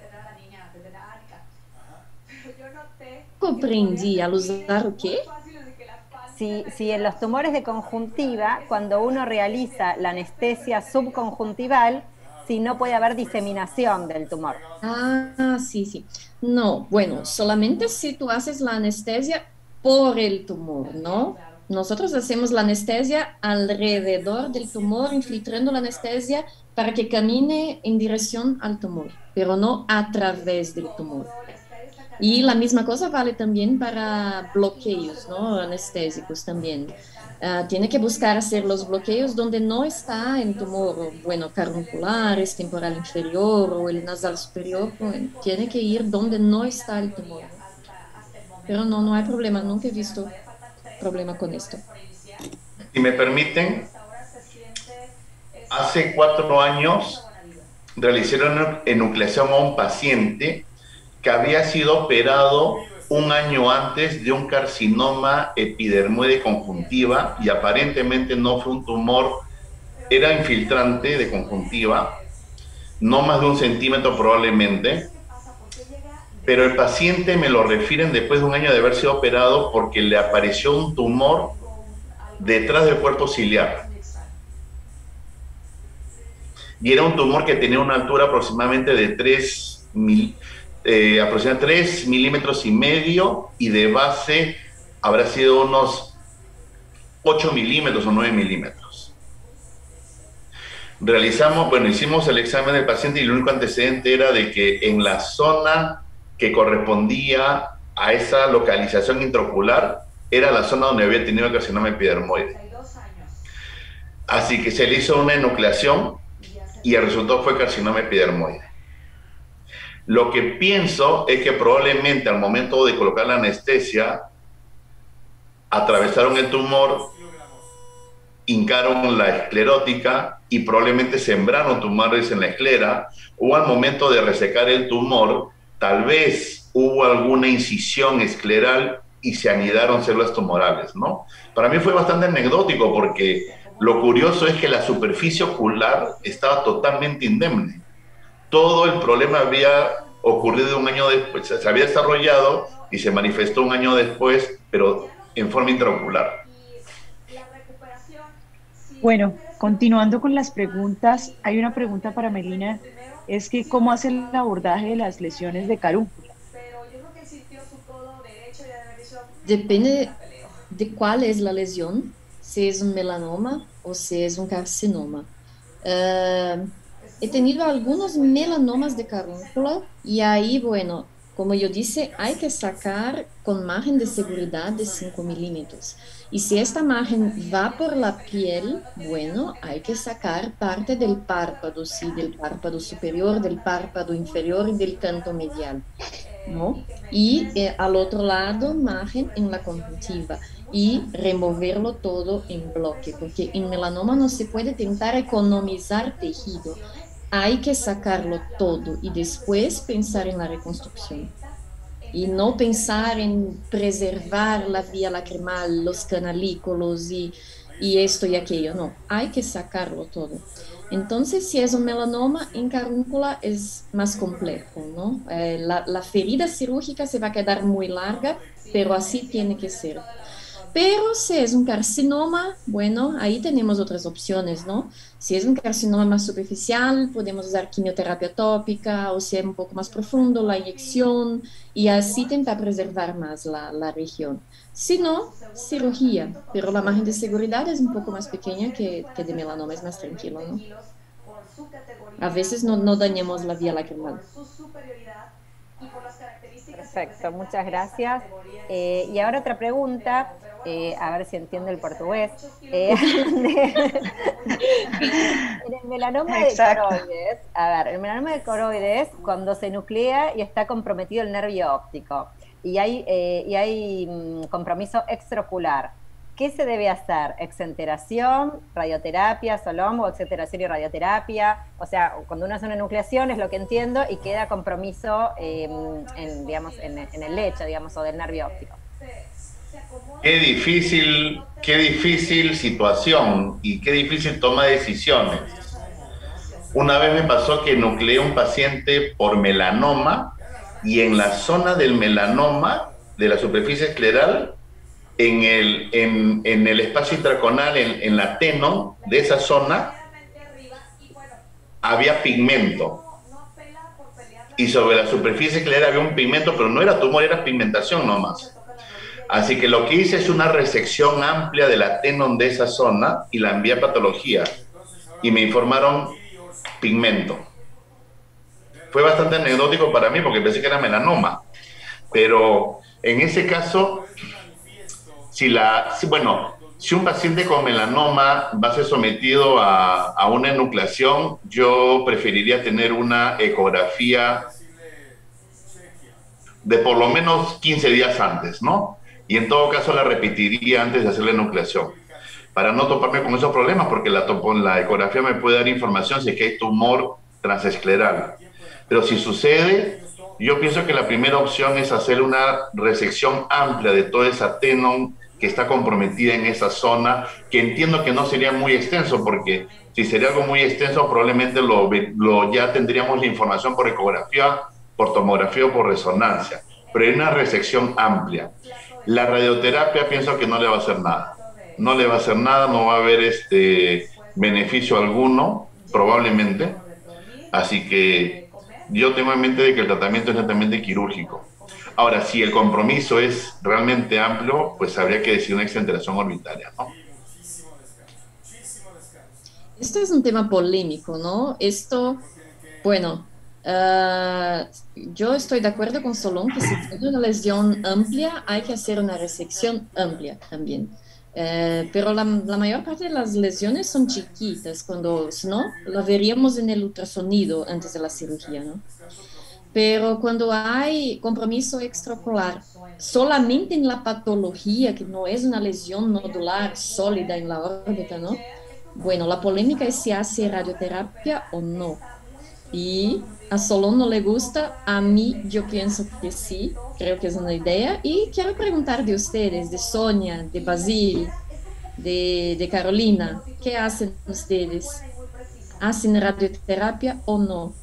Comprendí, al usar o qué? Si, si en los tumores de conjuntiva, cuando uno realiza la anestesia subconjuntival, si no puede haber diseminación del tumor. Ah, sí, sí. No, bueno, solamente si tú haces la anestesia por el tumor, ¿no? Nosotros hacemos la anestesia alrededor del tumor, infiltrando la anestesia para que camine en dirección al tumor, pero no a través del tumor. Y la misma cosa vale también para bloqueos, ¿no? Anestésicos también. Uh, tiene que buscar hacer los bloqueos donde no está el tumor, bueno, carunculares, temporal inferior o el nasal superior, bueno, tiene que ir donde no está el tumor, ¿no? Pero no, no hay problema, nunca he visto problema con esto. Si me permiten, hace cuatro años realicé una enucleación a un paciente que había sido operado un año antes de un carcinoma epidermoide conjuntiva y aparentemente no fue un tumor, era infiltrante de conjuntiva, no más de un centímetro probablemente, pero el paciente me lo refieren después de un año de haber sido operado porque le apareció un tumor detrás del cuerpo ciliar. Y era un tumor que tenía una altura aproximadamente de tres mil, eh, aproximadamente tres milímetros y medio, y de base habrá sido unos ocho milímetros o nueve milímetros. Realizamos, bueno, hicimos el examen del paciente y el único antecedente era de que en la zona que correspondía a esa localización intraocular era la zona donde había tenido el carcinoma epidermoide. Así que se le hizo una enucleación y el resultado fue carcinoma epidermoide. Lo que pienso es que probablemente al momento de colocar la anestesia, atravesaron el tumor, hincaron la esclerótica y probablemente sembraron tumores en la esclera, o al momento de resecar el tumor, tal vez hubo alguna incisión escleral y se anidaron células tumorales, ¿no? Para mí fue bastante anecdótico porque lo curioso es que la superficie ocular estaba totalmente indemne. Todo el problema había ocurrido un año después, se había desarrollado y se manifestó un año después, pero en forma intraocular. Bueno, continuando con las preguntas, hay una pregunta para Melina, es que ¿cómo hace el abordaje de las lesiones de carúncula? Depende de cuál es la lesión, si es un melanoma o si es un carcinoma. Uh, he tenido algunos melanomas de carúncula y ahí, bueno, como yo dije, hay que sacar con margen de seguridad de cinco milímetros. Y si esta margen va por la piel, bueno, hay que sacar parte del párpado, sí, del párpado superior, del párpado inferior y del canto medial, ¿no? Y eh, al otro lado, margen en la conjuntiva. Y removerlo todo en bloque, porque en melanoma no se puede intentar economizar tejido. Hay que sacarlo todo y después pensar en la reconstrucción. Y no pensar en preservar la vía lacrimal, los canalículos y, y esto y aquello, no, hay que sacarlo todo. Entonces, si es un melanoma en carúncula es más complejo, ¿no? Eh, la, la ferida cirúrgica se va a quedar muy larga, pero así tiene que ser. Pero si es un carcinoma, bueno, ahí tenemos otras opciones, ¿no? Si es un carcinoma más superficial, podemos usar quimioterapia tópica, o si es un poco más profundo, la inyección, y así intentar preservar más la, la región. Si no, cirugía, pero la margen de seguridad es un poco más pequeña que, que de melanoma, es más tranquilo, ¿no? A veces no, no dañamos la vía lacrimal. Perfecto, muchas gracias. Eh, y ahora otra pregunta, eh, a ver si entiendo el portugués. Eh, en el melanoma Exacto. de coroides, a ver, el melanoma de coroides, cuando se nuclea y está comprometido el nervio óptico, y hay, eh, y hay mm, compromiso extraocular, ¿qué se debe hacer? ¿Exenteración, radioterapia, Solom o exenteración y radioterapia? O sea, cuando uno hace una nucleación es lo que entiendo y queda compromiso eh, en, digamos, en, en el lecho, digamos, o del nervio óptico. Qué difícil, qué difícil situación y qué difícil toma de decisiones. Una vez me pasó que nucleé a un paciente por melanoma y en la zona del melanoma, de la superficie escleral, en el, en, en el espacio intraconal, en, en la tenon de esa zona, había pigmento. Y sobre la superficie escleral había un pigmento, pero no era tumor, era pigmentación nomás. Así que lo que hice es una resección amplia de la tenon de esa zona y la envié a patología. Y me informaron pigmento. Fue bastante anecdótico para mí porque pensé que era melanoma. Pero en ese caso, si la, si, bueno, si un paciente con melanoma va a ser sometido a, a una enucleación, yo preferiría tener una ecografía de por lo menos quince días antes, ¿no? Y en todo caso la repetiría antes de hacer la enucleación, para no toparme con esos problemas, porque la, la ecografía me puede dar información si es que hay tumor transescleral. Pero si sucede, yo pienso que la primera opción es hacer una resección amplia de toda esa tenon que está comprometida en esa zona, que entiendo que no sería muy extenso, porque si sería algo muy extenso, probablemente lo, lo, ya tendríamos la información por ecografía, por tomografía o por resonancia. Pero hay una resección amplia. La radioterapia pienso que no le va a hacer nada. No le va a hacer nada, no va a haber este beneficio alguno, probablemente. Así que yo tengo en mente de que el tratamiento es netamente quirúrgico. Ahora, si el compromiso es realmente amplio, pues habría que decir una exenteración orbitaria, ¿no? Esto es un tema polémico, ¿no? Esto, bueno, uh, yo estoy de acuerdo con Solón que si tiene una lesión amplia hay que hacer una resección amplia también. Uh, pero la, la mayor parte de las lesiones son chiquitas, cuando si no, la veríamos en el ultrasonido antes de la cirugía, ¿no? Pero cuando hay compromiso extraocular solamente en la patología, que no es una lesión nodular sólida en la órbita, ¿no? Bueno, la polémica es si hace radioterapia o no. Y a Solón no le gusta, a mí yo pienso que sí, creo que es una idea. Y quiero preguntar de ustedes, de Sonia, de Basil, de, de Carolina, ¿qué hacen ustedes? ¿Hacen radioterapia o no?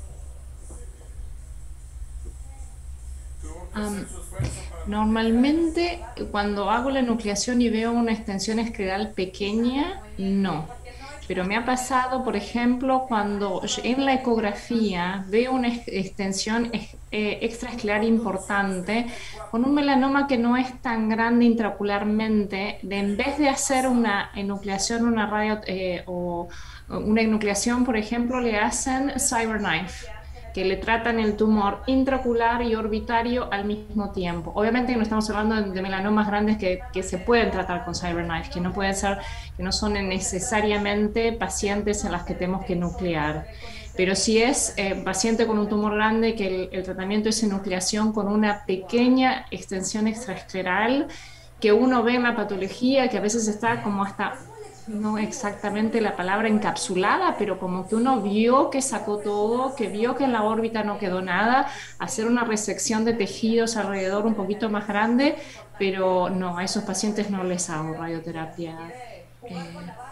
Um, normalmente cuando hago la nucleación y veo una extensión escleral pequeña, no. Pero me ha pasado, por ejemplo, cuando en la ecografía veo una extensión eh, extraescleral importante, con un melanoma que no es tan grande intraocularmente, de, en vez de hacer una enucleación, una radio eh, o una enucleación, por ejemplo, le hacen CyberKnife, que le tratan el tumor intraocular y orbitario al mismo tiempo. Obviamente que no estamos hablando de, de melanomas grandes que, que se pueden tratar con CyberKnife, que no pueden ser, que no son necesariamente pacientes en las que tenemos que nuclear. Pero si es eh, paciente con un tumor grande, que el, el tratamiento es enucleación con una pequeña extensión extraescleral, que uno ve en la patología, que a veces está como hasta, no exactamente la palabra encapsulada, pero como que uno vio que sacó todo, que vio que en la órbita no quedó nada, hacer una resección de tejidos alrededor un poquito más grande, pero no, a esos pacientes no les hago radioterapia eh,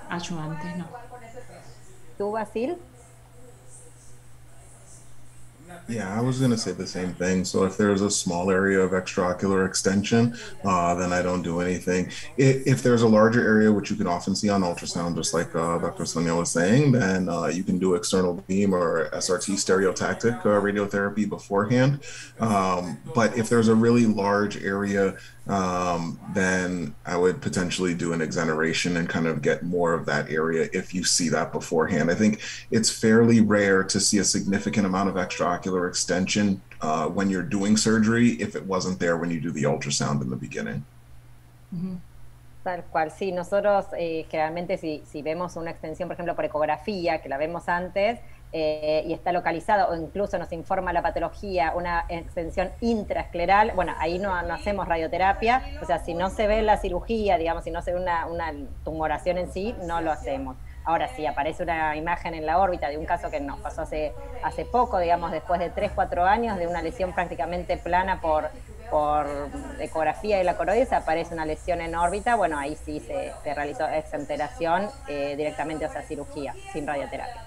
adyuvante, no. ¿Tú, Basil? Yeah, I was going to say the same thing. So if there's a small area of extraocular extension, uh, then I don't do anything. If, if there's a larger area, which you can often see on ultrasound, just like uh, Doctor Sonia was saying, then uh, you can do external beam or S R T stereotactic uh, radiotherapy beforehand. Um, but if there's a really large area, um, then I would potentially do an exenteration and kind of get more of that area if you see that beforehand. I think it's fairly rare to see a significant amount of extraocular extension uh, when you're doing surgery if it wasn't there when you do the ultrasound in the beginning. Mm-hmm. Tal cual, sí, nosotros eh, generalmente si, si vemos una extensión, por ejemplo, por ecografía, que la vemos antes, eh, y está localizado, o incluso nos informa la patología, una extensión intraescleral, bueno, ahí no, no hacemos radioterapia, o sea, si no se ve la cirugía, digamos, si no se ve una, una tumoración en sí, no lo hacemos. Ahora, si aparece una imagen en la órbita de un caso que nos pasó hace, hace poco, digamos, después de tres, cuatro años, de una lesión prácticamente plana por, por ecografía de la coroides, aparece una lesión en órbita, bueno, ahí sí se, se realizó exenteración eh, directamente, o sea, cirugía, sin radioterapia.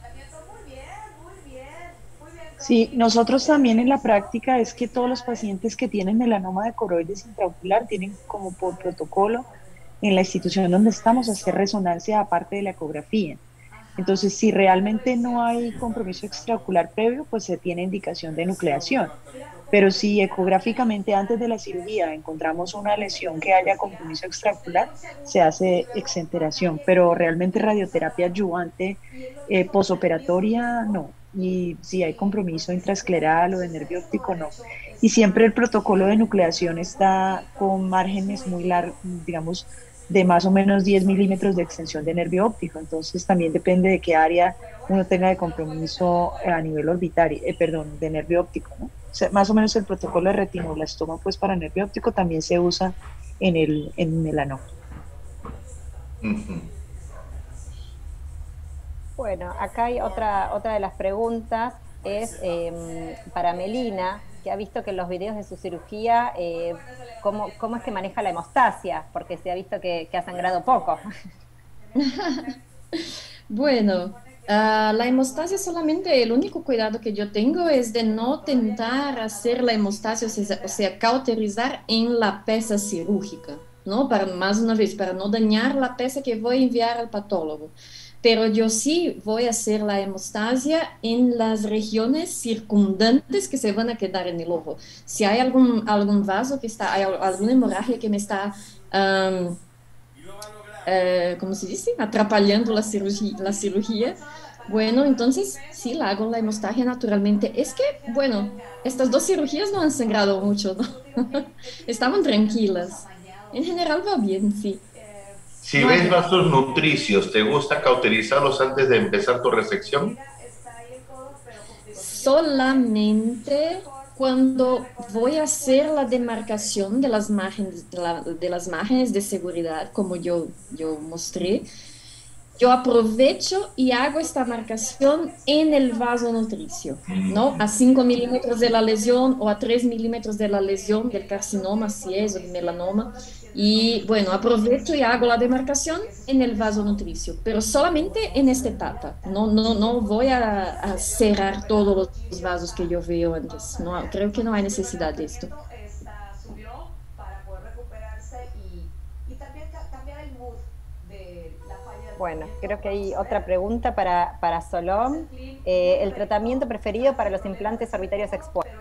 Sí, nosotros también en la práctica es que todos los pacientes que tienen melanoma de coroides intraocular tienen como por protocolo en la institución donde estamos hacer resonancia aparte de la ecografía. Entonces, si realmente no hay compromiso extraocular previo, pues se tiene indicación de nucleación. Pero si ecográficamente antes de la cirugía encontramos una lesión que haya compromiso extraocular, se hace exenteración. Pero realmente radioterapia adyuvante eh, posoperatoria, no. Y si hay compromiso intraescleral o de nervio óptico, no. Y siempre el protocolo de nucleación está con márgenes muy largos, digamos, de más o menos diez milímetros de extensión de nervio óptico. Entonces también depende de qué área uno tenga de compromiso a nivel orbitario, eh, perdón, de nervio óptico, ¿no? O sea, más o menos el protocolo de retinoblastoma, pues para nervio óptico también se usa en el en melanoma. Uh-huh. Bueno, acá hay otra, otra de las preguntas, es eh, para Melina, que ha visto que en los videos de su cirugía, eh, ¿cómo, ¿cómo es que maneja la hemostasia? Porque se ha visto que, que ha sangrado poco. Bueno, uh, la hemostasia solamente, el único cuidado que yo tengo es de no tentar hacer la hemostasia, o sea, o sea cauterizar en la pieza cirúrgica, ¿no? Para, más una vez, para no dañar la pieza que voy a enviar al patólogo. Pero yo sí voy a hacer la hemostasia en las regiones circundantes que se van a quedar en el ojo. Si hay algún, algún vaso que está, hay alguna hemorragia que me está, um, uh, ¿cómo se dice? Atrapalhando la cirugía, la cirugía, bueno, entonces sí la hago la hemostasia naturalmente. Es que, bueno, estas dos cirugías no han sangrado mucho, ¿no? Estaban tranquilas. En general va bien, sí. Si ves vasos nutricios, ¿te gusta cauterizarlos antes de empezar tu resección? Solamente cuando voy a hacer la demarcación de las márgenes de, la, de, las márgenes de seguridad, como yo, yo mostré, yo aprovecho y hago esta marcación en el vaso nutricio, ¿no? A cinco milímetros de la lesión o a tres milímetros de la lesión del carcinoma, si es, o del melanoma. Y bueno, aprovecho y hago la demarcación en el vaso nutricio, pero solamente en esta etapa. No, no, no voy a, a cerrar todos los vasos que yo veo antes. No, creo que no hay necesidad de esto. Bueno, creo que hay otra pregunta para, para Solón. Eh, ¿El tratamiento preferido para los implantes orbitarios expuestos?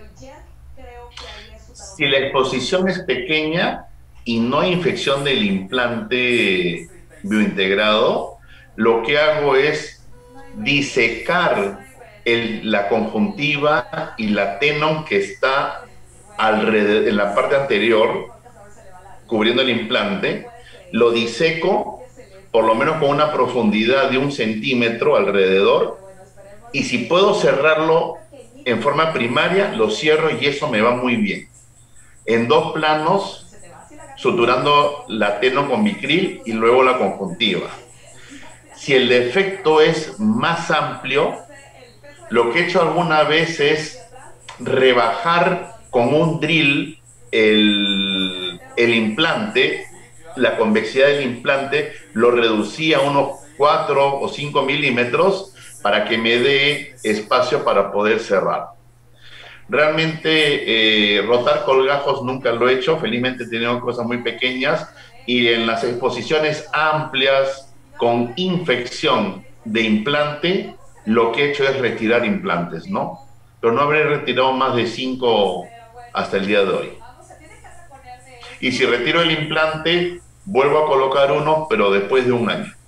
Si la exposición es pequeña y no hay infección del implante biointegrado, lo que hago es disecar el, la conjuntiva y la tenon que está alrededor, en la parte anterior, cubriendo el implante, lo diseco por lo menos con una profundidad de un centímetro alrededor, y si puedo cerrarlo en forma primaria, lo cierro y eso me va muy bien. En dos planos, suturando la tenon con Vicryl y luego la conjuntiva. Si el defecto es más amplio, lo que he hecho alguna vez es rebajar con un drill el, el implante, la convexidad del implante, lo reducí a unos cuatro o cinco milímetros para que me dé espacio para poder cerrar. Realmente eh, rotar colgajos nunca lo he hecho, felizmente he tenido cosas muy pequeñas, y en las exposiciones amplias con infección de implante, lo que he hecho es retirar implantes, ¿no? Pero no habré retirado más de cinco hasta el día de hoy. Y si retiro el implante, vuelvo a colocar uno, pero después de un año.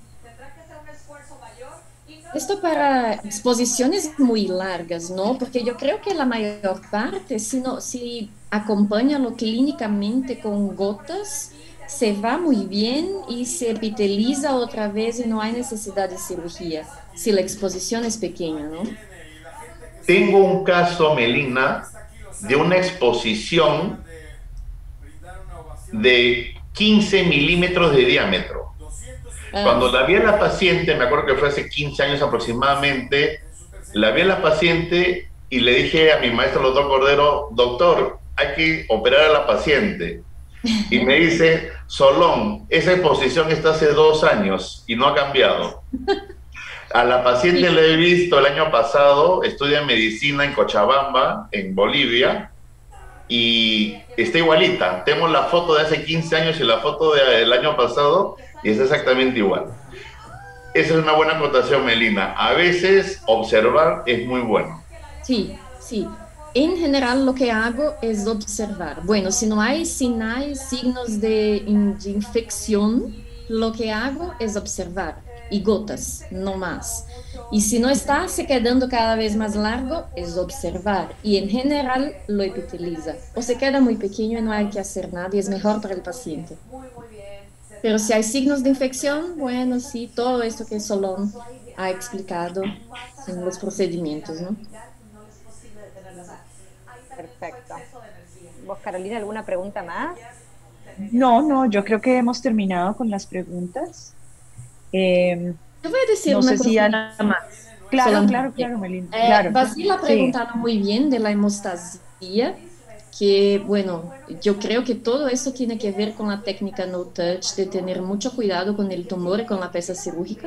Esto para exposiciones muy largas, ¿no? Porque yo creo que la mayor parte, si, no, si acompáñalo clínicamente con gotas, se va muy bien y se epiteliza otra vez y no hay necesidad de cirugía, si la exposición es pequeña, ¿no? Tengo un caso, Melina, de una exposición de quince milímetros de diámetro. Ah. Cuando la vi a la paciente, me acuerdo que fue hace quince años aproximadamente, la vi a la paciente y le dije a mi maestro, el doctor Cordero, doctor, hay que operar a la paciente. Y me dice, Solón, esa exposición está hace dos años y no ha cambiado. A la paciente la he visto el año pasado, estudia medicina en Cochabamba, en Bolivia, y está igualita. Tengo la foto de hace quince años y la foto del año pasado, y es exactamente igual. Esa es una buena acotación, Melina. A veces observar es muy bueno. Sí, sí. En general lo que hago es observar. Bueno, si no hay, si no hay signos de, de infección, lo que hago es observar. Y gotas, no más. Y si no está se quedando cada vez más largo, es observar. Y en general lo epiteliza. O se queda muy pequeño y no hay que hacer nada y es mejor para el paciente. Pero si hay signos de infección, bueno, sí, todo esto que Solón ha explicado en los procedimientos, ¿no? Perfecto. ¿Vos, Carolina, alguna pregunta más? No, no, yo creo que hemos terminado con las preguntas. Eh, Yo voy a decir no una sé cosa si ya nada más. Claro, Solamente. claro, claro, Melina. Eh, Claro. Basil ha Sí. preguntado muy bien de la hemostasia, que bueno, yo creo que todo eso tiene que ver con la técnica no touch, de tener mucho cuidado con el tumor y con la pieza cirúrgica.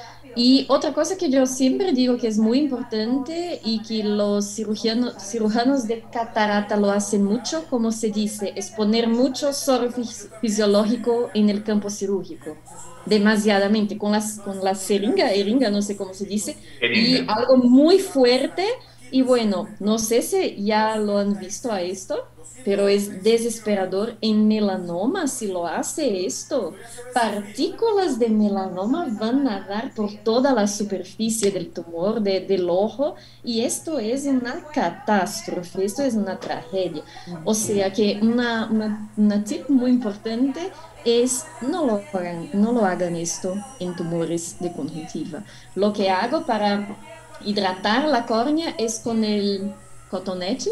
Y otra cosa que yo siempre digo que es muy importante y que los cirujanos, cirujanos de catarata lo hacen mucho, como se dice, es poner mucho suero fis- fisiológico en el campo cirúrgico, demasiadamente, con, las, con la seringa, eringa, no sé cómo se dice, y Jeringa. algo muy fuerte. Y bueno, no sé si ya lo han visto a esto, pero es desesperador en melanoma si lo hace esto. Partículas de melanoma van a dar por toda la superficie del tumor, de- del ojo, y esto es una catástrofe, esto es una tragedia. O sea que una, una, una tip muy importante es no lo hagan, no lo hagan esto en tumores de conjuntiva. Lo que hago para hidratar la córnea es con el cotonete.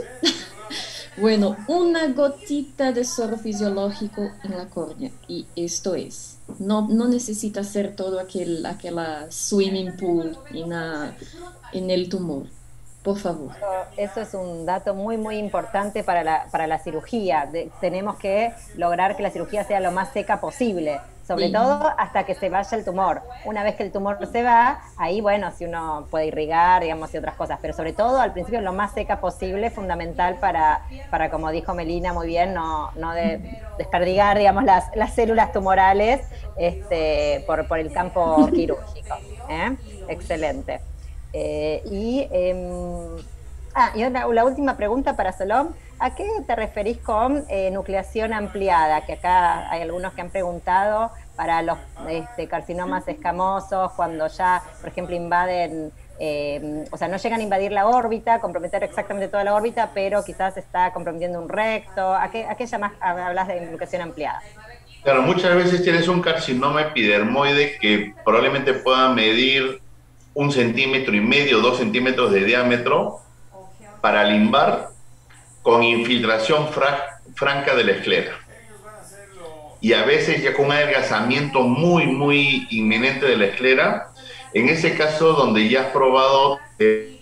Bueno, una gotita de suero fisiológico en la córnea y esto es. No, no necesita hacer todo aquel, aquella swimming pool en, la- en el tumor. Por favor. Eso es un dato muy, muy importante para la, para la cirugía. De- tenemos que lograr que la cirugía sea lo más seca posible, sobre Sí. todo hasta que se vaya el tumor. Una vez que el tumor se va, ahí, bueno, si uno puede irrigar, digamos, y otras cosas, pero sobre todo al principio lo más seca posible, fundamental para, para como dijo Melina muy bien, no, no de, desperdigar, digamos, las, las células tumorales este, por, por el campo quirúrgico. ¿eh? Excelente. Eh, y, eh, ah, y una- la última pregunta para Solón, ¿a qué te referís con eh, nucleación ampliada? Que acá hay algunos que han preguntado para los este, carcinomas escamosos, cuando ya, por ejemplo, invaden, eh, o sea, no llegan a invadir la órbita, comprometer exactamente toda la órbita, pero quizás está comprometiendo un recto. ¿A qué, a qué llamas, hablas de nucleación ampliada? Claro, muchas veces tienes un carcinoma epidermoide que probablemente pueda medir un centímetro y medio, dos centímetros de diámetro para limbar con infiltración fra- franca de la esclera. Y a veces ya con un adelgazamiento muy, muy inminente de la esclera, en ese caso donde ya has probado eh,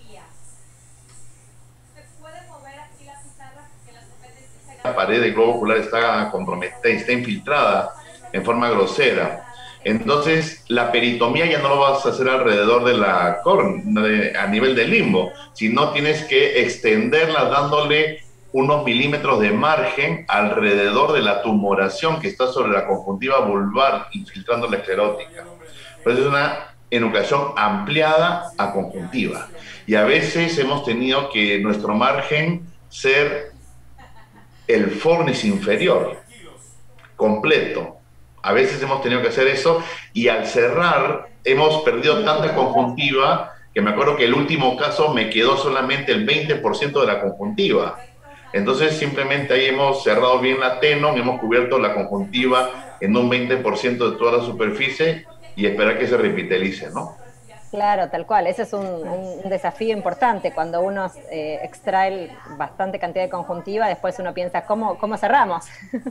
la pared del globo ocular está comprometida, está infiltrada en forma grosera. Entonces, la peritomía ya no lo vas a hacer alrededor de la córnea, a nivel del limbo, sino tienes que extenderla dándole unos milímetros de margen alrededor de la tumoración que está sobre la conjuntiva vulvar, infiltrando la esclerótica. Pues es una enucleación ampliada a conjuntiva. Y a veces hemos tenido que nuestro margen ser el fornis inferior, completo. A veces hemos tenido que hacer eso y al cerrar hemos perdido tanta conjuntiva que me acuerdo que el último caso me quedó solamente el veinte por ciento de la conjuntiva. Entonces simplemente ahí hemos cerrado bien la tenon, hemos cubierto la conjuntiva en un veinte por ciento de toda la superficie y esperar que se revitalice, ¿no? Claro, tal cual. Ese es un, un desafío importante. Cuando uno eh, extrae bastante cantidad de conjuntiva, después uno piensa, ¿cómo, cómo cerramos?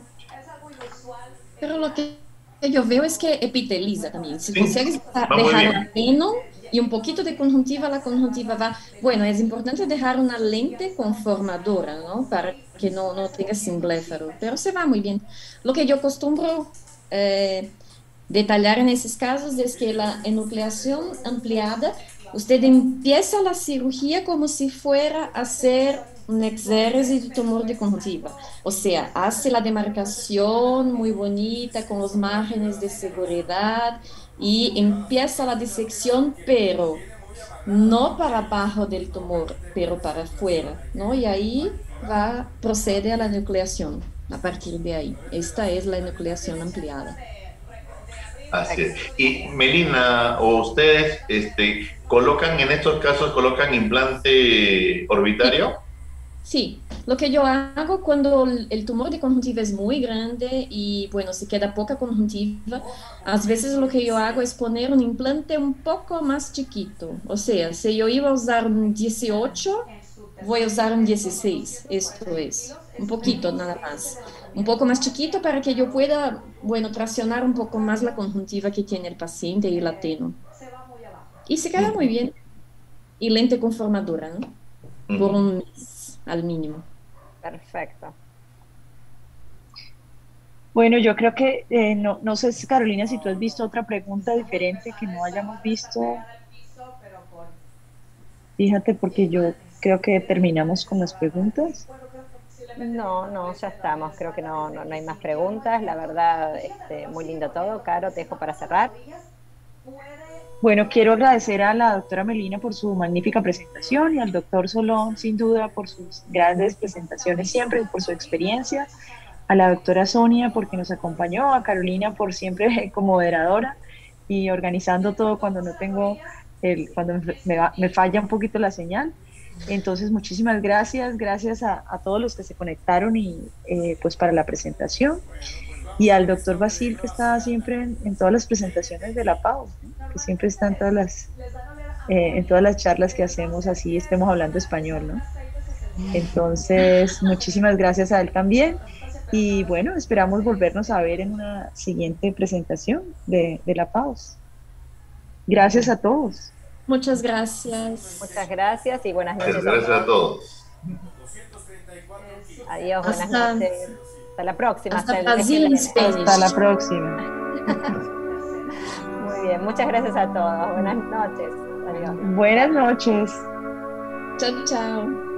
Pero lo que yo veo es que epiteliza también. Si Sí, consigues va muy dejar bien. un tenon y un poquito de conjuntiva, la conjuntiva va... Bueno, es importante dejar una lente conformadora, ¿no? Para que no, no tenga simbléfaro, pero se va muy bien. Lo que yo acostumbro eh, detallar en esos casos es que la enucleación ampliada, usted empieza la cirugía como si fuera a hacer un exéresis de tumor de conjuntiva. O sea, hace la demarcación muy bonita con los márgenes de seguridad y empieza la disección, pero no para abajo del tumor, pero para afuera, ¿no? Y ahí va, procede a la enucleación, a partir de ahí. Esta es la enucleación ampliada. Así es. Y Melina, o ustedes este, colocan en estos casos, colocan implante orbitario. Sí, lo que yo hago cuando el tumor de conjuntiva es muy grande y bueno, se queda poca conjuntiva, a veces lo que yo hago es poner un implante un poco más chiquito. O sea, si yo iba a usar un dieciocho, voy a usar un dieciséis, esto es, un poquito nada más. Un poco más chiquito para que yo pueda, bueno, traccionar un poco más la conjuntiva que tiene el paciente y la tenon. Y se queda muy bien. Y lente conformadora, ¿no? Por un mes al mínimo. Perfecto. Bueno, yo creo que, eh, no, no sé, Carolina, si tú has visto otra pregunta diferente que no hayamos visto. Fíjate, porque yo creo que terminamos con las preguntas. No, no, ya estamos. Creo que no, no, no hay más preguntas. La verdad, este, muy lindo todo. Caro, te dejo para cerrar. Bueno, quiero agradecer a la doctora Melina por su magnífica presentación y al doctor Solón, sin duda, por sus grandes presentaciones siempre y por su experiencia. A la doctora Sonia porque nos acompañó, a Carolina por siempre como moderadora y organizando todo cuando no tengo, el, cuando me, va, me falla un poquito la señal. Entonces, muchísimas gracias, gracias a, a todos los que se conectaron y eh, pues para la presentación. Y al doctor Basil, que está siempre en, en todas las presentaciones de la P A U, ¿no? Que siempre está en todas las, eh, en todas las charlas que hacemos, así estemos hablando español, ¿no? Entonces, muchísimas gracias a él también. Y bueno, esperamos volvernos a ver en una siguiente presentación de, de la P A U S. Gracias a todos. Muchas gracias. Muchas gracias y buenas noches. Gracias a todos. Adiós, buenas Hasta- noches. Hasta la próxima. Hasta el- Brasil en este- Spanish. Hasta la próxima. Muy bien, muchas gracias a todos. Buenas noches. Adiós. Buenas noches. Chao, chao.